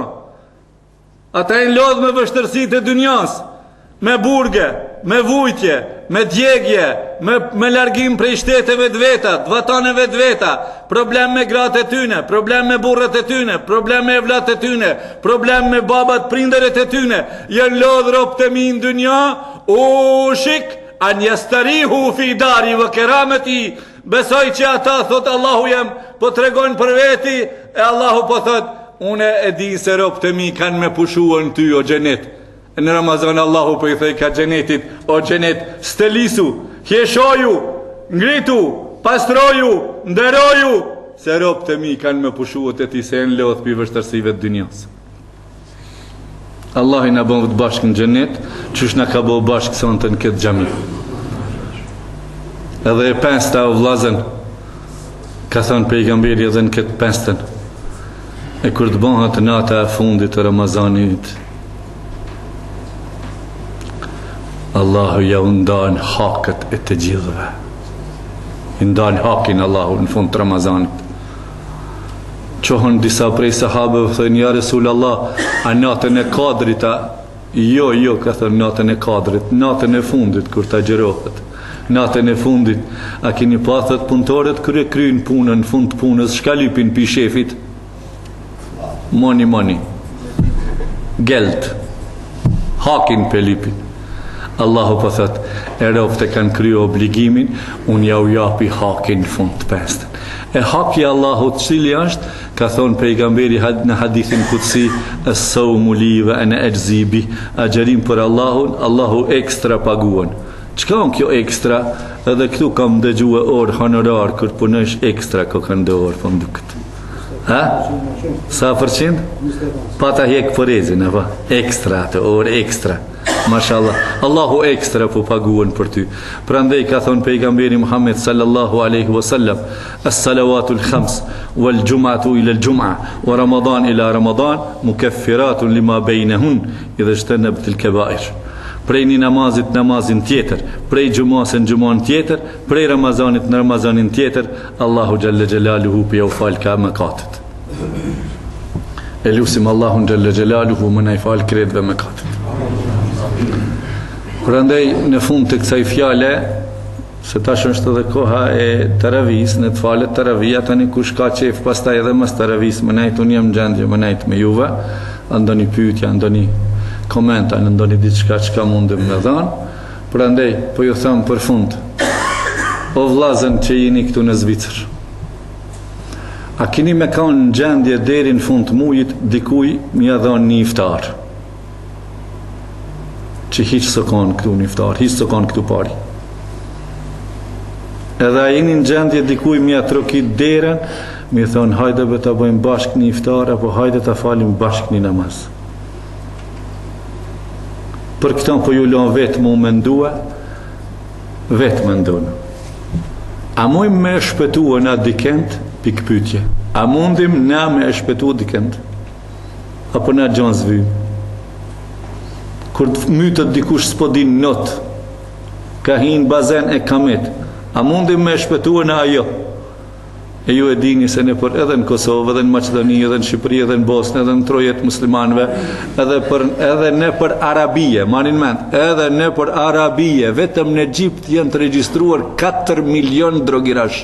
ata jenë lodhë me vështërsit e dynjons, me burge, me vujtje, me djegje, me largim prej shteteve të veta, dvataneve të veta, problem me gratë e tyne, problem me burret e tyne, problem me evlat e tyne, problem me babat prinderet e tyne, janë lodhë ropë të mi në dynja, u shik, an jastarihu fi dari vë kerameti, besoj që ata, thot Allahu jem, po të regojnë për veti, e Allahu po thot, une e di se ropë të mi kanë me pushuën ty o gjenet. Në Ramazan Allahu për i thej ka gjenetit, o gjenet, stelisu, hjeshoju, ngritu, pastroju, nderoju, se ropë të mi kanë me pushuët e ti se në lodhë për vështërsive të dynjas. Allah i në bëmë të bashkë në gjenet, qësh në ka bëhë bashkë sante në këtë gjami. Edhe e pensta o vlazen, ka thonë pejgamberi edhe në këtë penstën, e kur të bëhët nata e fundit të Ramazanit, Allahu ja undan hakët e të gjithëve. Ndan hakin Allahu në fund të Ramazanit. Qohën disa prej sahabëve thënë, ja Resul Allah, a natën e kadrit, jo, ka thënë natën e kadrit, natën e fundit, kur të gjerohet. Natën e fundit, a kini pathët punëtorët kërë krynë punën, në fund të punës, shka lypin pi shefit? Moni. Gelt. Hakin për lypin. Allahu po thot, e rovët e kanë kryo obligimin, unë ja u japi hakin në fund të pestën. E haki Allahu të cili është, ka thonë pejgamberi në hadithin kutsi, e saumu li ve ene ejzibi, a gjerim për Allahun, Allahu ekstra paguan. Qka on kjo ekstra? Edhe këtu kam dëgjue orë honorar, kër punësh ekstra, ko kanë dë orë, po më duket. Ha? Sa përqind? Pata hek përrezin, ekstra të orë, ekstra. Mashallah, Allahu ekstra po paguën për ty. Prandaj ka thonë pejgamberi Muhammed sallallahu alaihi wasallam, as-salawatu al-khams wal jum'atu ila al-jum'a wa ramadan ila ramadan mukaffiratun lima bainahun idha ijtanabat al-kaba'ir. Prej një namazin tjetër, prej gjumasën gjumon tjetër, prej Ramazanit në Ramazanin tjetër, Allahu Gjelle Gjelaluhu për jau falë ka mëkatet. E lusim Allahun Gjelle Gjelaluhu më na i falë kretve mëkatet. Prandaj në fund të kësaj fjale, se tash është edhe koha e taravis, në të falet taravija, tani kush ka qef pastaj edhe mas taravis, më najtë unë jam në gjendje, më najtë me juve, andoni pyetja, andoni komenta, në ndoni diçka që ka mundim me dhanë. Prandaj, po ju thëmë për fund, o vlazën që jeni këtu në Zvicër, a kini me kanë në gjendje deri në fund të mujit, dikuj mja dhanë një iftar, që hiqë së kanë këtu një iftar, hiqë së kanë këtu pari. Edhe a jeni në gjendje dikuj mja trokit derën, mi thonë, hajde be të bëjmë bashkë një iftar, apo hajde të falim bashkë një namaz. Për këta po ju lonë vetë mu mendua, vetë mendona. A mujmë me shpetua na dikend, pikpytje. A mundim na me shpetua dikend? Apo na gjanë zvy? Kur të mytët dikush s'po din not, ka hinë bazen e kamet, a mundim me shpetua na ajo? E ju e dini se ne për edhe në Kosovë, edhe në Maqedoni, edhe në Shqipëri, edhe në Bosnë, edhe në trojet muslimanëve, edhe ne për Arabie, manin mend, edhe ne për Arabie, vetëm në Egjipt janë të regjistruar 4 milion drogirash.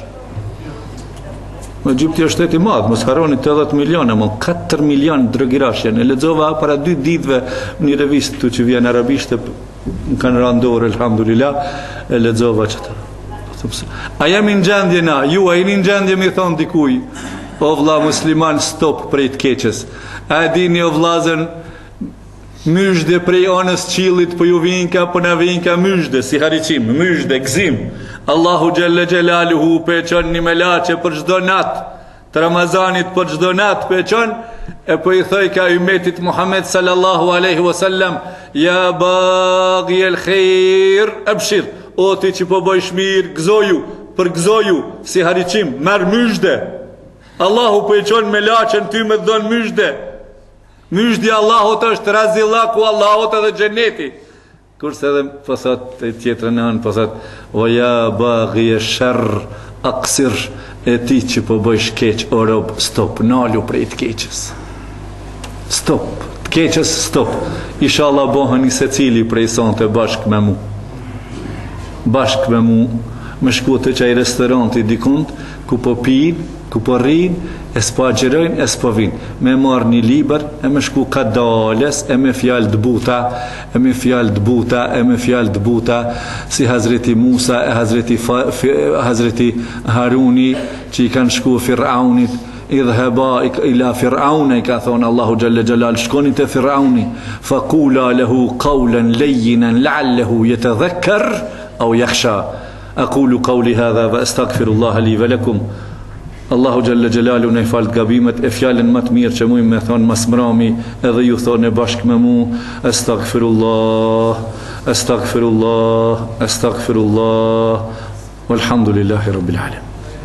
Në Egjipti është shteti i madh, mos harroni 80 milionë, më 4 milion drogirash janë. E lexova para 2 ditëve një revistë këtu që vjen arabisht, më kanë rënë dorë, elhamdulillah, e lexova çfarë. A jemi në gjendje na, ju a jeni në gjendje mi thonë dikuj, o vlla musliman stop prej të keqes. A e dini o vllazën, myshde prej anës qilit, po ju vinka, po na vinka myshde, si hariqim, myshde, gzim. Allahu Gjelle Gjelaluhu pe qën një melache për çdo natë, të Ramazanit për çdo natë pe qën, e po i thoj ka umetit Muhammed sallallahu aleyhi wasallam, ja baghi el khair, abshir, o ti që po bëjsh mirë, gëzoju, për gëzoju, si hariqim, merë myshde. Allahu po i qon me laqen ty me dhon myshde. Myshdi Allahot është razillaku Allahot edhe xheneti. Kurse edhe pësat e tjetërën anë, pësat, o ja baghi e shërr, aksir, e ti që po bëjsh keq, o rob, stop, nalu prej të keqës. Stop, të keqës, stop. Inshallah bohën i se cili prej sonte bashk me mu. Bashk me mu, me shku të qaj restoranti dikund, ku po pin, ku po rrin, e s'pa gjerojnë, e s'pa vin. Me marrë një liber, e me shku ka dales, e me fjallë dëbuta, e me fjallë dëbuta, e me fjallë dëbuta, si Hazreti Musa, e Hazreti Haruni, që i kanë shku Firaunit, idhheba ila Firauna, i ka thonë Allahu Gjelle Gjelal, shkoni të Firauni, faqula lehu qawlan lejjinan, la'allehu jetë dhekër, au yakhsha. Aqulu qawli hadha wa astaghfirullaha li wa lakum. Allahu Gjelle Gjelalu në i falët gabimet, e fjallën më të mirë që mujmë me thonë mas mrami, edhe ju thonë e bashkë me mu, astaghfirullah, astaghfirullah, astaghfirullah, walhamdulillahi rabbil alim.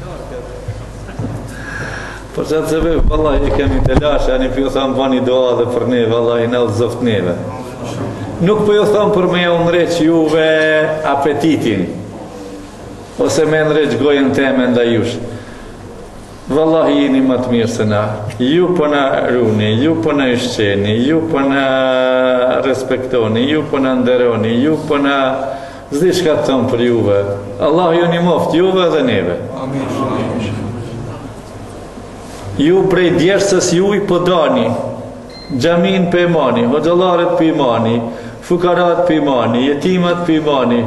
Por që të sebe, vëllaj, e kemi të lashe, ani për ju thamë bani doa dhe për ne, vëllaj, në dhe zoft neve. Nuk për ju thamë për me unreq juve apetitin, ose me nreq gojën teme nda jush. Wallahi jeni më të mirë se na. Ju po na runi, ju po na shqeni, ju po na respektoni, ju po na nderoni, ju po na zdi shka të tonë për juve. Allah ju një moft, juve dhe neve. Ju prej djersës ju i po dani, gjamin për imani, hoxallaret për imani, fukarat për imani, jetimat për imani.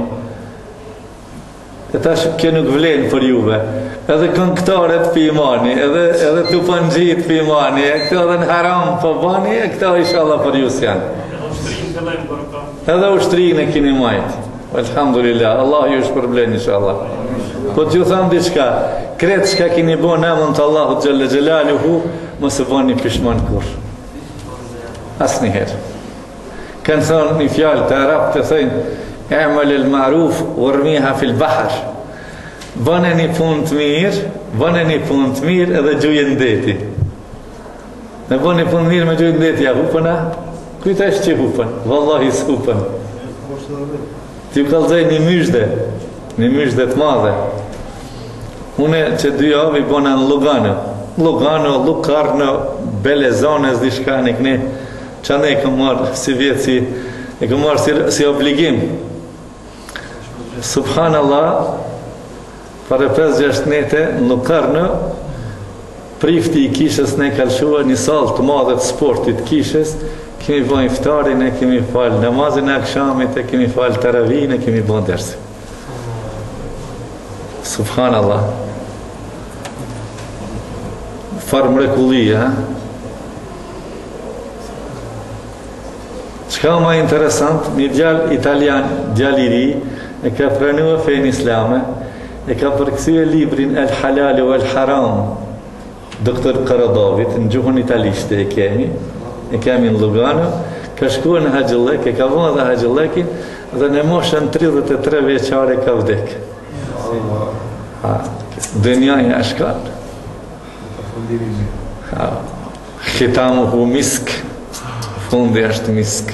E tash kjo nuk vlen për juve. Edhe këngëtarët për imani, edhe të pëngjit për imani, e këto edhe në haram për bani, e këto inshallah për ju s'janë. Edhe ushtrinë e kini majtë. Alhamdulillah, Allah ju është përblen inshallah. Po t'ju thamë diçka, kretë shka kini bo në emën të Allahu Gjelle Gjelaluhu, mos e bani pishman kur. Asë njëherë. Kanë thonë një fjallë të Arab të thëjnë, e'mal el ma'ruf, urmiha fil bahar. Bëne një punë të mirë, edhe gjuje në deti. Me bëne një punë mirë me gjuje në deti, ja hupëna? Kujta është që hupën? Wallahi s'hupën. T'ju kalzoj një myshde të madhe. Une që 2 javë i bëna në Lugano, Lukarno, Belezone, zdi shka në këne, që ne e këmë marë si vjetë, e këmë marë si obligim. Subhanallah, pare 5-6 nete në Lukarno, prifti i kishës ne kalshua një salë të madhe të sportit kishës, kemi bën iftarin, e kemi falë namazin e akshamit, e kemi falë taravin, e kemi bën dersi. Subhanallah. Farë mrekulli, ha? Qka ma interesant, një djallë italian, djallë i ri, e ka pranua fejnë islame, e ka përkësue librin El Halal o El Haram, Dr. Karadovit, në gjuhën italishte e kemi në Lugano, ka shkua në haqëllek, e ka vënë dhe haqëllekin, dhe në moshën 33 veçare ka vdek. Dënjaj ashkar. Khitamuhu misk, fundi është misk.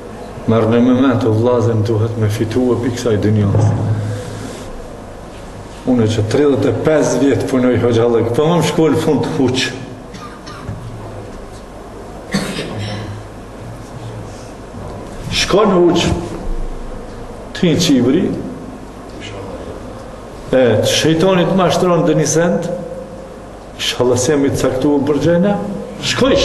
Marë në moment o vlazën duhet me fitu e për kësaj dënjës. Unë që 35 vjetë punoj hoxhallik, po më shku në fund huq. Shko në huq, ti në qibri, shejtonit ma shtron dhe një send, inshallah se jemi të caktuar për gjena, shkojsh.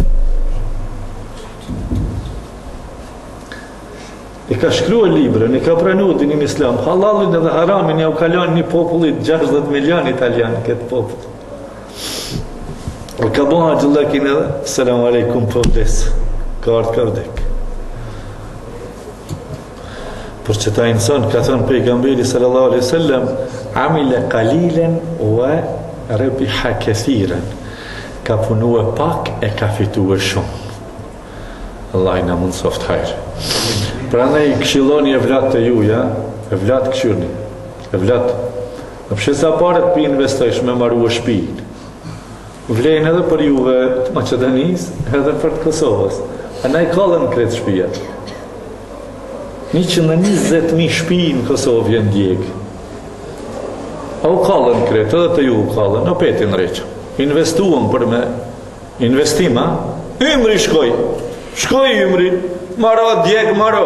E ka shkruar librën, e ka pranuar dinin islam, halalin edhe haramin ja u kalon një popullit 60 milion italian këtë popull. E ka bo Haxhullakin edhe, selam aleikum për vdes, ka ardhë ka vdek. Por që ta insan, ka thonë pejgamberi sallallahu alaihi wasallam, amile qalilan wa rabiha kathiran. Ka punue pak e ka fitue shumë. Allah i na mund soft hajrë. Pra ne i këshilloni e vlatë të juja, e vlatë këshirni, e vlatë. Në pëshesa paret për investojsh me maru e shpijin. Vlejnë edhe për juve të Macedonis, edhe për të Kosovës. A na i kallën kretë shpijat. 120.000 shpijin në Kosovë jenë djegë. A u kallën kretë, edhe të ju u kallën, o petin reqë. Investuam për me investima, ymri shkoj. Shkoj ymri. Maro, djeg, maro.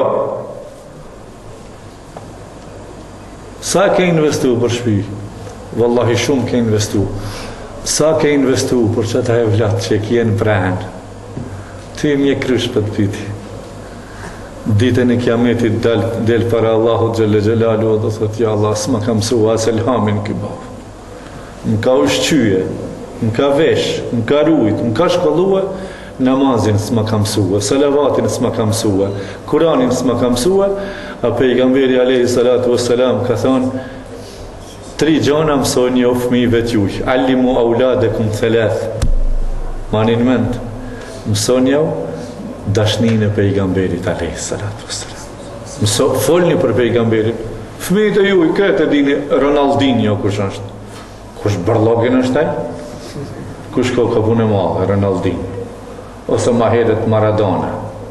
Sa ke investu për shpi? Wallahi shumë ke investu. Sa ke investu për që ta e vlatë që e kjenë pranë? Ty mje krysh për të piti. Ditën e kiametit del para Allahu Gjelle Gjelalu dhe thot, ja Allah, s'ma kam su as elhamin këbav. Më ka ushqyje, më ka vesh, më ka rujt, më ka shkollue, namazin s'ma ka mësua, salavatin s'ma ka mësua, Kuranin s'ma ka mësua, a pejgamberi alayhi salatu wassalam ka thonë, 3 gjona mësoni o fëmijëve t'juj, allimu auladekum thalath, manin mend, mësoni o dashnin e pejgamberit alayhi salatu wassalam. Folni për pejgamberin, fëmijët e juj, këtë e dini Ronaldinho kush është, kush bërlogin është ai, kush ka punë madhe, Ronaldinho. Ose ma heret Maradona.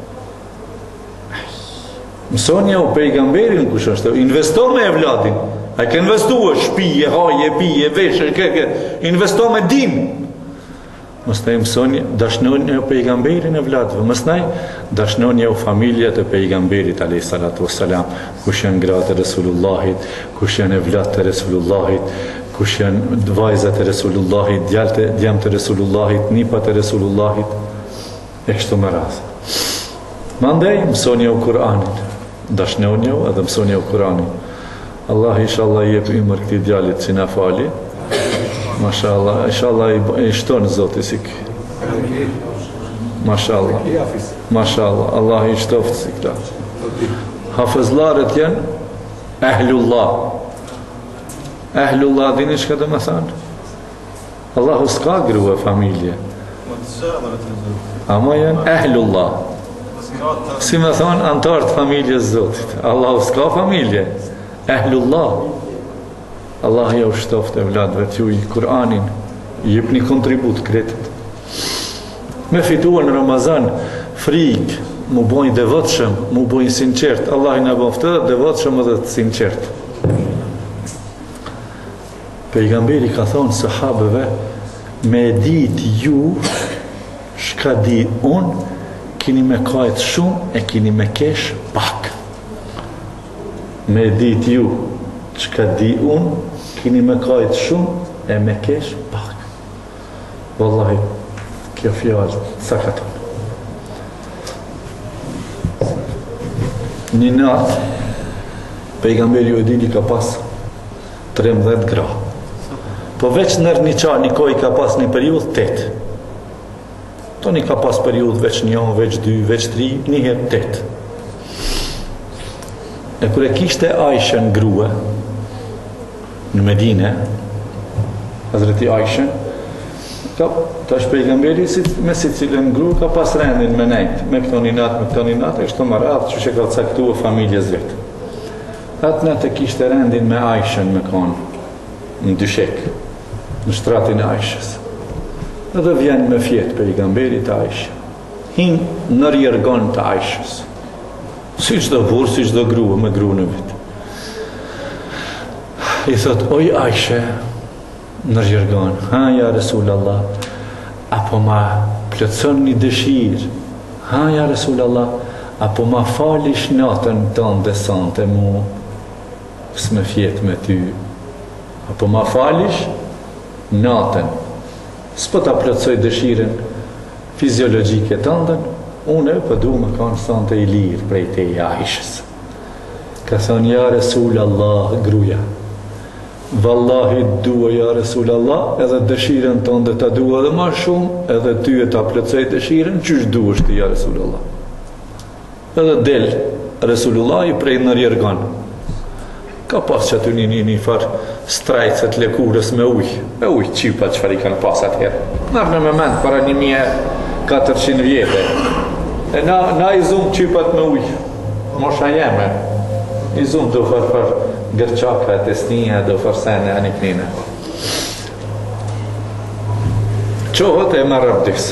Mësonja u pejgamberin kush është, investo me evladin. A ke investua shpije, haje, pije, veshe, investo me din. Mësnaj mësonja, dashnonja u pejgamberin e vladve. Mësnaj, dashnonja u familjet e pejgamberit alayhi salatu wassalam, kush janë gratë e Resulullahit, kush janë evlat të Resulullahit, kush janë vajzat e Resulullahit, djemt e Resulullahit, nipat e Resulullahit, e kështu më razë. Mandej, mësonja u Kur'anin, dashnonja u edhe mësonja u Kur'anin. Allah inshallah jep imër këti djalit që na fali. Mashallah, inshallah i shtonë zoti si kë. Mashallah. Mashallah, Allah i shtoft si këta. Hafezlarët janë Ehlullah. Ehlullah, dini shka dhe më thanë? Allahu s'ka grua familje. Ama janë Ehlullah. Si me thonë antartë familjes Zotit. Allahu s'ka familje. Ehlullah. Allah ja u shtoft e vladve t'ju i Kur'anin, jep një kontribut kretët. Me fitua në Ramazan, frik, mu bojnë devotshëm, mu bojnë sinqert. Allah i në boftë dhe devotshëm edhe të sinqert. Pejgamberi ka thonë sahabëve, me dit ju, shka di unë, kini me kajt shumë e kini me kesh pak. Me dit ju, shka di unë, kini me kajt shumë e me kesh pak. Wallahi, kjo fjallë, sa ka tonë. Një natë, pejgamberi ju e dini ka pas 13 gra. Po veç nër një qa, një koj ka pas një periud 8. Toni ka pas periud veç 1, veç 2, veç 3, njëherë 8. E kure kishte Aishën grue, në Medine, Hazreti Aishën, ta është pejgamberi me si cilën gru ka pas rendin me nejt, me këto një natë, e kështu më radhë që ka caktu e familjes vetë. Atë natë e kishte rendin me Aishën me konë, në dyshek, në shtratin e Aishës. Edhe vjen me fjetë pejgamberi të Aishë. Hinë në rjergon të Aishës. Si qdo burë, si qdo grua, me gru në vitë. I thot, oj Aisha, në rjërgon, ha ja Resulallah, apo ma plëtson një dëshirë, ha ja Resulallah, apo ma falish natën tonë dhe sante mu, s'me fjet me ty, apo ma falish natën, s'po ta plëtsoj dëshirën fiziologike të ndën, une për du me kanë sante i lirë prej te i Aishës. Ka thonë, ja Resulallah, gruja, vallahi dua ja Resulallah, edhe dëshirën tonë dhe ta dua dhe ma shumë, edhe ty e ta plëtsoj dëshirën, qysh duash ti ja Resulallah. Edhe del Resulullah i prej në rjergan. Ka pas që aty një farë strajcet lekurës me ujë qipa qëfar i kanë pas atëherë. Nërë në moment, para 1400 vjetë. E na i zumë qipat me ujë. Mosha jeme. I zumë do farë gërqaka, tesnija, do farë sene, aniknina. Qohët e marrë abdis.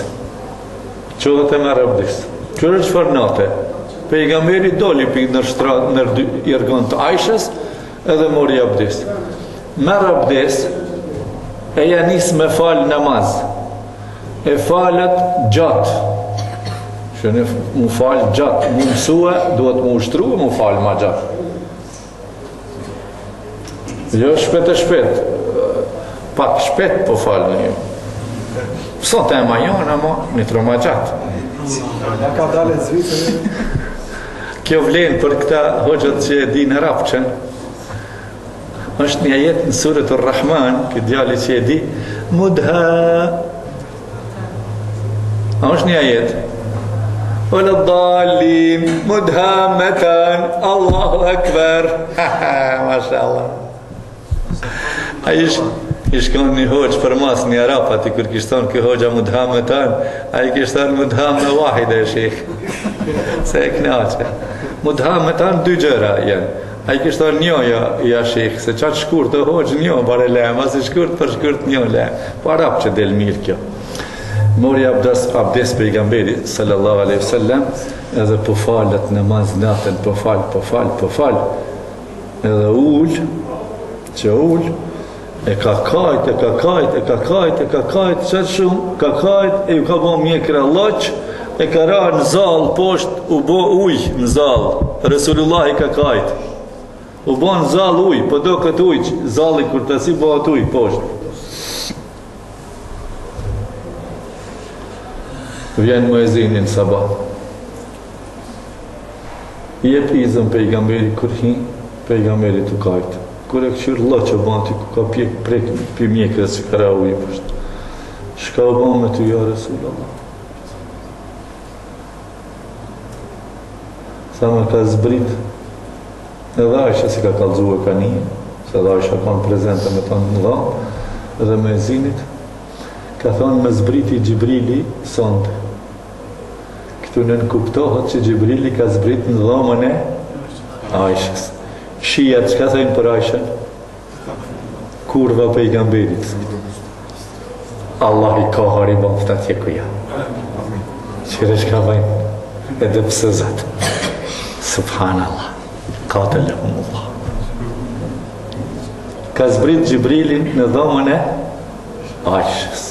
Qërë qëfar nate? Pejgamberi doli për në rjergon të Aishës edhe mori abdes. Merë abdes e janis me falë namaz. E falët gjatë. Shënë mu falë gjatë. Mu mësue, duhet mu ushtru, mu falë ma gjatë. Jo shpet e shpet. Pak shpet po falë në ju. Sot e ma jonë, ama një tro ma gjatë. Ka dalë të zvicën. Kjo vlen për këta hoxhat që e di në rapqen. është një ajet në surët Ar-Rahman, këtë djali që e di, mudha. është një ajet. Ola dhalin, mudhamatan, Allahu Akbar. Mashallah. A ishkon një hoqë për mas një Arap, ati kër kishton kë hoqëa mudhamatan, a i kishton mudham me wahide e shikh. Se e knaqe. Mudhamatan dy gjëra janë. A i kishton një ja shikh, se qatë shkurt të hoqë një bare lem, asi shkurt për shkurt një lem. Po Arap që del mirë kjo. Mori abdes pejgamberi sallallahu alaihi wasallam, edhe po falet namaz natën, po fal. Edhe ul, që ul, e ka kajt, qëtë shumë, ka kajt, e ju ka bo mjekra loq, e ka ra në zalë poshtë, u bo uj në zalë, Resulullah i ka kajt. U bo në zalë uj, po do këtë uj, zalë i kur të si bo atë uj poshtë. Vjen muezinin sabah. Jep izën pejgamberi kërhi, pejgamberi të kajtë. Kër e këshirë la që banti, ku ka prek për mjekres që kara ujë pështë. Shka u ban me të ja Resulallah. Sa me ka zbrit, edhe Aisha si ka kalzu e ka një, se edhe Aisha kanë prezente me të në dha, edhe me zinit, ka thonë me zbriti Gjibrili sonde. Këtu nën kuptohet që Gjibrili ka zbrit në dhamën e Aishës. Shijat, që ka thëjnë për Aishën? Kurva pejgamberit. Allah i ka hariban të atje kuja. Qire që ka vajnë edhe pësëzat. Subhanallah. Qatelahumullah. Ka zbrit Gjibrilin në dhamën e Aishës.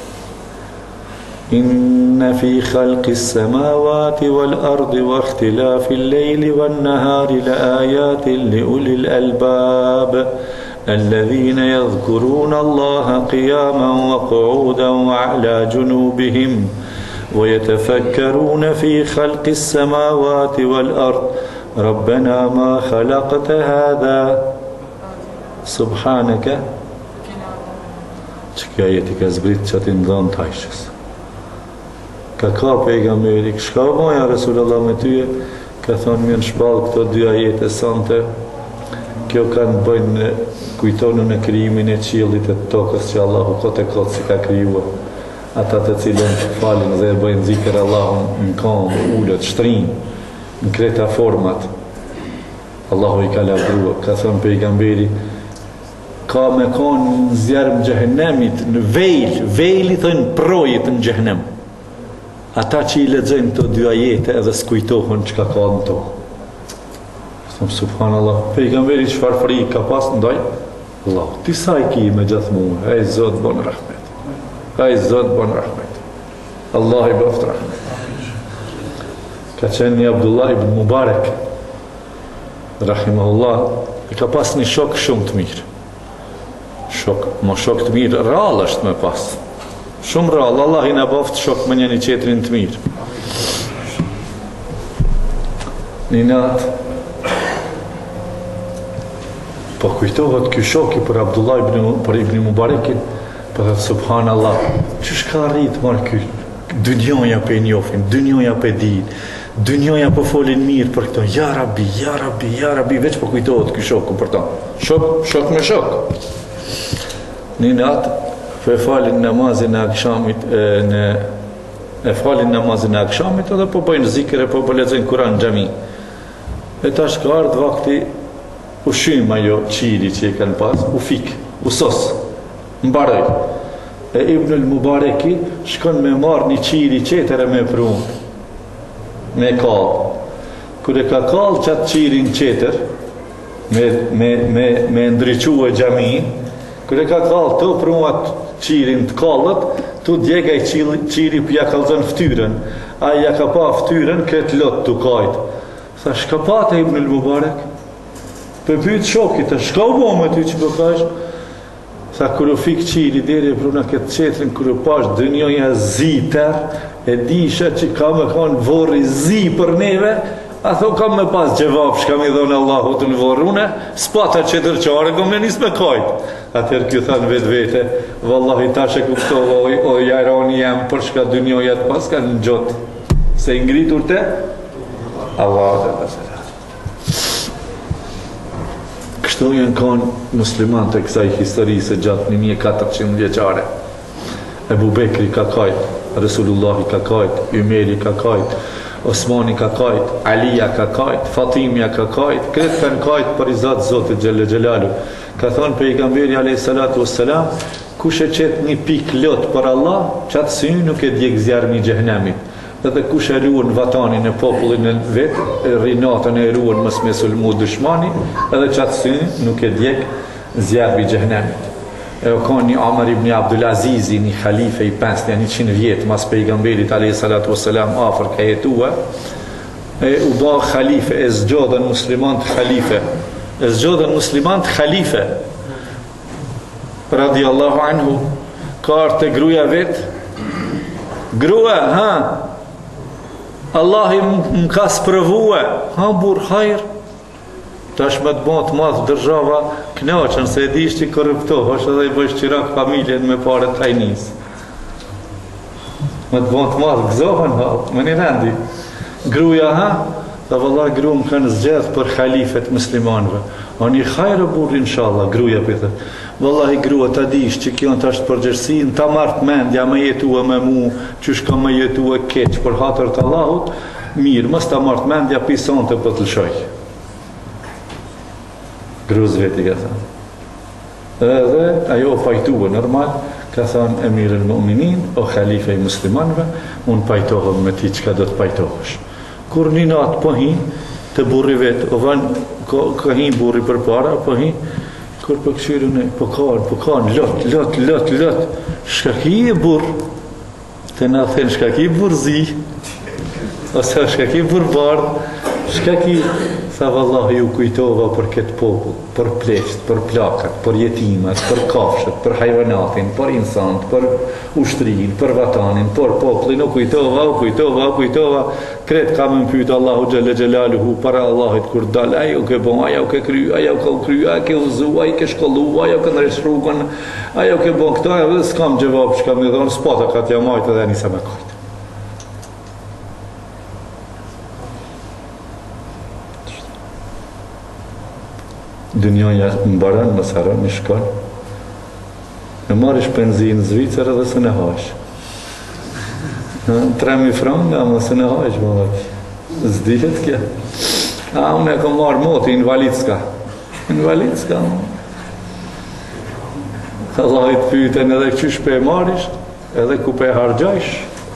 Inna fi khalqis samawati wal ardi wa ikhtilafil layli wan nahari la ayatin li ulil albab alladhina yadhkuruna Allaha qiyaman wa qu'udan wa ala junubihim wa yatafakkaruna fi khalqis samawati wal ard rabbana ma khalaqta hadha subhanaka. Çka jeti ka zbrit çati ndon Aishës. Ka pejgamberi, shka boja Resulullah me tyje, ka thonë mirë shbalë këto dy ajete sante, kjo kanë bëjnë kujtonu në krijimin e qiellit e tokës që Allahu kote si ka krijuar, ata të cilën falin dhe bëjnë zikër Allahun në kam, ullët, shtrin, në kreta format, Allahu i ka lavdrua, ka thonë pejgamberi, ka me konë në zjarëm gjehenemit, në vejli thënë projit në gjehenem. Ata që i lexojnë të dy ajete edhe s'kujtohen që ka në to. Subhanallah. Pejgamberi çfarë frikë ka pas ndaj Allah, ti sa I ki me gjithmonë, ai Zot bon rahmet. Ai Zot bon rahmet. Allah I bëft rahmet. Ka qenë një Abdullah ibn Mubarak, rahimahullah, I ka pas një shok shumë të mirë. Shok të mirë, rrallë është me pas. Shumë rrallë, Allah I na bëft shok me një qetrin të mirë. Një natë, po kujtohet ky shoki për Abdullah ibn Mubarakin, po dhe subhanallah, çish ka arrit marr ky? Dynjoja pe njofin, dynjoja pe din, dynjoja po folin mirë për këto. Ja Rabbi, ja Rabbi, ja Rabbi, veç po kujtohet ky shoku për ta. Shok me shok. Një natë, po e falin namazin e akşamit edhe po bëjnë zikër e po lexojnë Kur'an në xhami. E tash ka ardhur vakti ushim ajo qiri që I kanë pas, u fik, u sos, mbaroj. E Ibn al-Mubaraki shkon me marrë një qiri qeter e me prunë, me kallë. Kër e ka kallë qatë qirin qeter, me ndryqu e gjami, kër e ka kallë të pruat qirin të kallët, tu djega I qiri për ja kallëzën ftyrën. A ja ka pa ftyrën, këtë lotë të kajtë. Tha, shka pa të Ibn al-Mubarak? Për pyet shokit, shka u bo me ty që përkash? Tha, kër u fik qiri deri e pruna këtë qetrin, kër u pash dënjoja ziter, e disha që ka me kanë vorri zi për neve, a tho kam me pas gjevap, shka me dhonë Allahu të në vorrune, s'pata qetërqare, kom me nis me kajt. Atër kjo thanë vetë vete, vallahi tashe kuptova, o jajroni jam, për shka dënjoja të pas kanë në gjotë. Se ngritur te? Allah të pasera. Kështu janë kanë musliman të kësaj historisë gjatë 1400 vjeqare. Ebu Bekri ka kajt, Resulullahi ka kajt, Ymeri ka kajt, Osmani ka kajt, Alija ka kajt, Fatimja ka kajt, kretë kanë kajt për I Zatë Zotit Gjelle Gjelalu. Ka thonë pejgamberi a.s. Kush e qetë një pik lot për Allah, qatë sy nuk e djek zjarmi I xhehenemit. Edhe kush e ruan vatanin e popullin e vetë, rinatën e ruan mës me sulmu dëshmani, edhe qatë sy nuk e djek zjarmi I xhehenemit. E o ka një Amr ibn Abdulazizi, një khalife I 100 vjetë, mas pejgamberit a.s. afer ka jetua, e u ba khalife, e zgjodhen muslimant khalife, radiallahu anhu, ka arte gruja vetë, grua, Allahi më ka sprovue, bur hajr, tash me të bëtë madhë dërgjava knaqën, se e di ishtë I korruptoh, është edhe I bëjsh qirak familjen me pare të hajnis. Me të bëtë madhë gëzohen, me një rendi. Gruja, dhe vëllah gru më kanë zgjedh për khalifet muslimanve. O një hajrë burë, inshallah, gruja pëtër. Vëllah I grua ta dish që kjo në të ashtë përgjërsin, ta martë mendja me jetua me mu, që shka me jetua keq për hatër të Allahut, mirë, mës ta martë mendja pison të për të lëshoj. Gruz veti ka thënë. Edhe ajo pajtua normal, ka thënë emirën mu'minin, o khalife I muslimanve, unë pajtohëm me ti qka do të pajtohësh. Kur një natë po hi, të burri vetë, o vanë, ka hi burri për para, po hi, kur për këshirën e, po kanë, lot, shka ki e burë, të na thënë, shka ki burzi, ose shka ki burbardë, shka ki, sa vallahi ju kujtova për këtë popull, për pleqt, për plakat, për jetimat, për kafshët, për hajvanatin, për insant, për ushtrin, për vatanin, për popullin, u kujtova, kretë kam më pyjtë Allahu Gjelle Gjelaluhu, para Allahit kur dal, ajo ke bon, ajo ke kry, ajo ke uzu, ajo ke shkollu, ajo ke nërës rrugën, ajo ke bon këta, edhe s'kam gjevab, shkam një dhonë, s'pata ka t'ja majtë edhe njësa me kajtë. Dynjoja mbaran, më saran, më shkon. E marish penzinë Zvicër edhe së në hash. 3.000 franga, më së në hash, zdihet kja. Unë e kom marrë moti, invalidska. Allah I të pyten edhe qysh pe e marish, edhe ku pe e hargjajsh.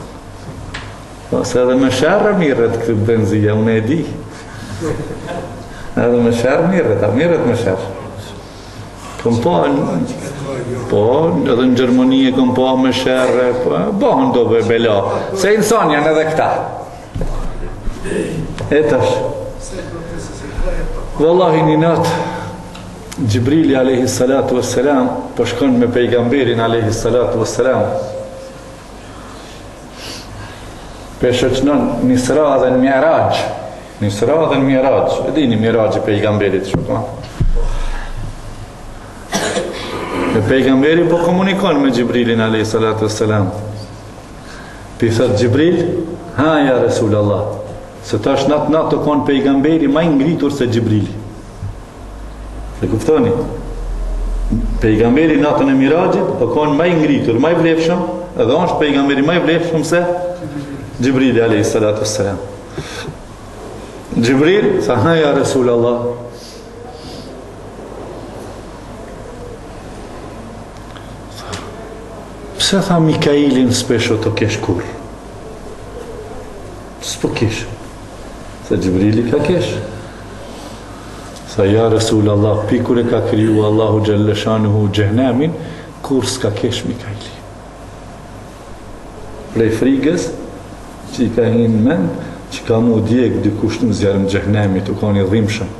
Se edhe me shërë mirët këtë benzija, unë e di. Edhe me shërë mirët me shërë. Kom pa, po, edhe në Gjermani e kom pa me sherre, bëhen do be bela. Se insan janë edhe këta. E tash. Wallahi një natë, Gjibrili alayhi salatu wassalam po shkon me pejgamberin alayhi salatu wassalam. Peshëçnon Nisra dhe Mi'raj. Nisra dhe Mi'raj. E dini Mi'raj e pejgamberit çka. E pejgamberi po komunikon me Gjibrilin alayhi salatu wassalam. Pi thot Gjibril, ha ja Resulullah. Se tash natë të kon pejgamberi më i ngritur se Gjibrili. E kuptoni? Pejgamberi natën e Mirajit po kon më i ngritur, më i vlefshëm, edhe është pejgamberi më i vlefshëm se Gjibrili alayhi salatu wassalam. Gjibril tha ha ja Resulullah. Pse tha Mikailin s'pesho të kesh kur? S'po kesh. Se Gjibrili ka kesh. Sa ja Resulullah, pikur e ka kriju Allahu Gjellëshanuhu Gjehnemin, kur s'ka kesh Mikaili. Prej frigës, që i ka hinë mend, që ka mu djek dikush në zjarëm Gjehnemit, u ka një dhimshëm.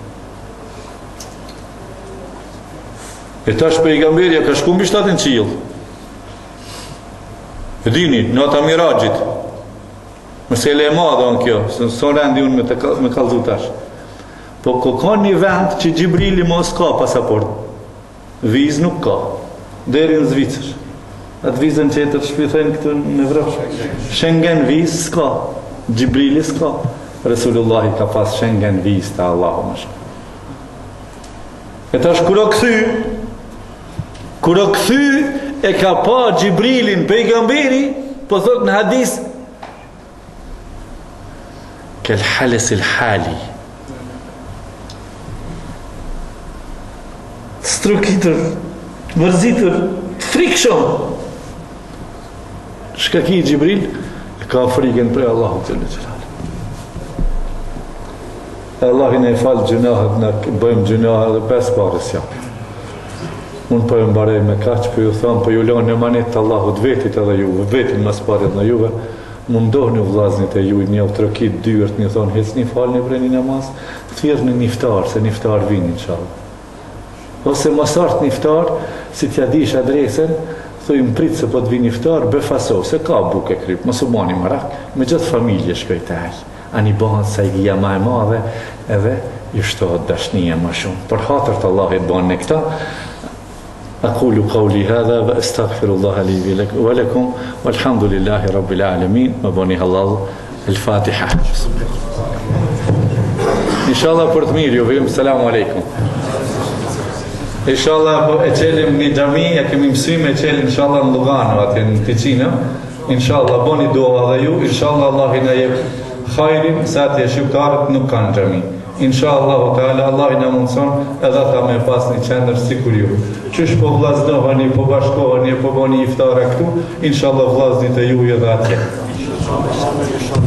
E tash pejgamberja ka shku mbi 7 qiell. E dini, nata Mirajit, mësele e madhe në kjo, se son rendi unë me kalzu tash. Po ka një vend që Gjibrili mos ka pasaport. Viz nuk ka. Deri në Zvicër. Atë vizën qëtër shpithojnë këtu në Evropë. Schengen viz s'ka. Gjibrili s'ka. Resulullahi ka pas Schengen viz të Allahu më shka. E tash kuro këthy e ka pa Gjibrilin pejgamberi, po thot në hadis kel halesil hali. Strukitër, mërzitër, frikshëm. Shka ki Gjibril, e ka frikën prej Allahu të Gjellë. Allahin e falë gjunahët, në bëjmë gjunahët dhe 5 parës japim. Unë po e mbarej me kaqë, po ju thamë, po ju lanë në manet të Allahut vetit edhe juve, vetin mas parit në juve, mundohni vllaznit e juj, një trokit dyrt, një thonë, hecni falë një breni namaz, thjerë në niftar, se niftar vini inshallah. Ose mos art niftar, si t'ja dish adresen, thuj më prit se po të vi niftar, befaso, se ka buke kryp, mos u bani marak, me gjithë familje shkoj të aj. Ani bëhat sa i gja ma e madhe, edhe ju shtohet dashnija ma shumë. Për hatër të Allah i banë në këta, أقول قولي هذا وأستغفر الله لي ولكم والحمد لله رب العالمين مبوني الله الفاتحة إن شاء الله për të mirë ju vim selam aleikum inshallah e çelim në xhami e kemi mësim e çelim inshallah në Lugano aty në Ticino inshallah boni dua dhe ju inshallah Allah i na jep khairin sa të shqiptarët nuk kanë xhami inshallah taala Allah i na mundson edhe ata me pas një qendër sikur ju çish po vllaznoheni po bashkoheni po boni iftare këtu inshallah vllaznit e juaj edhe atje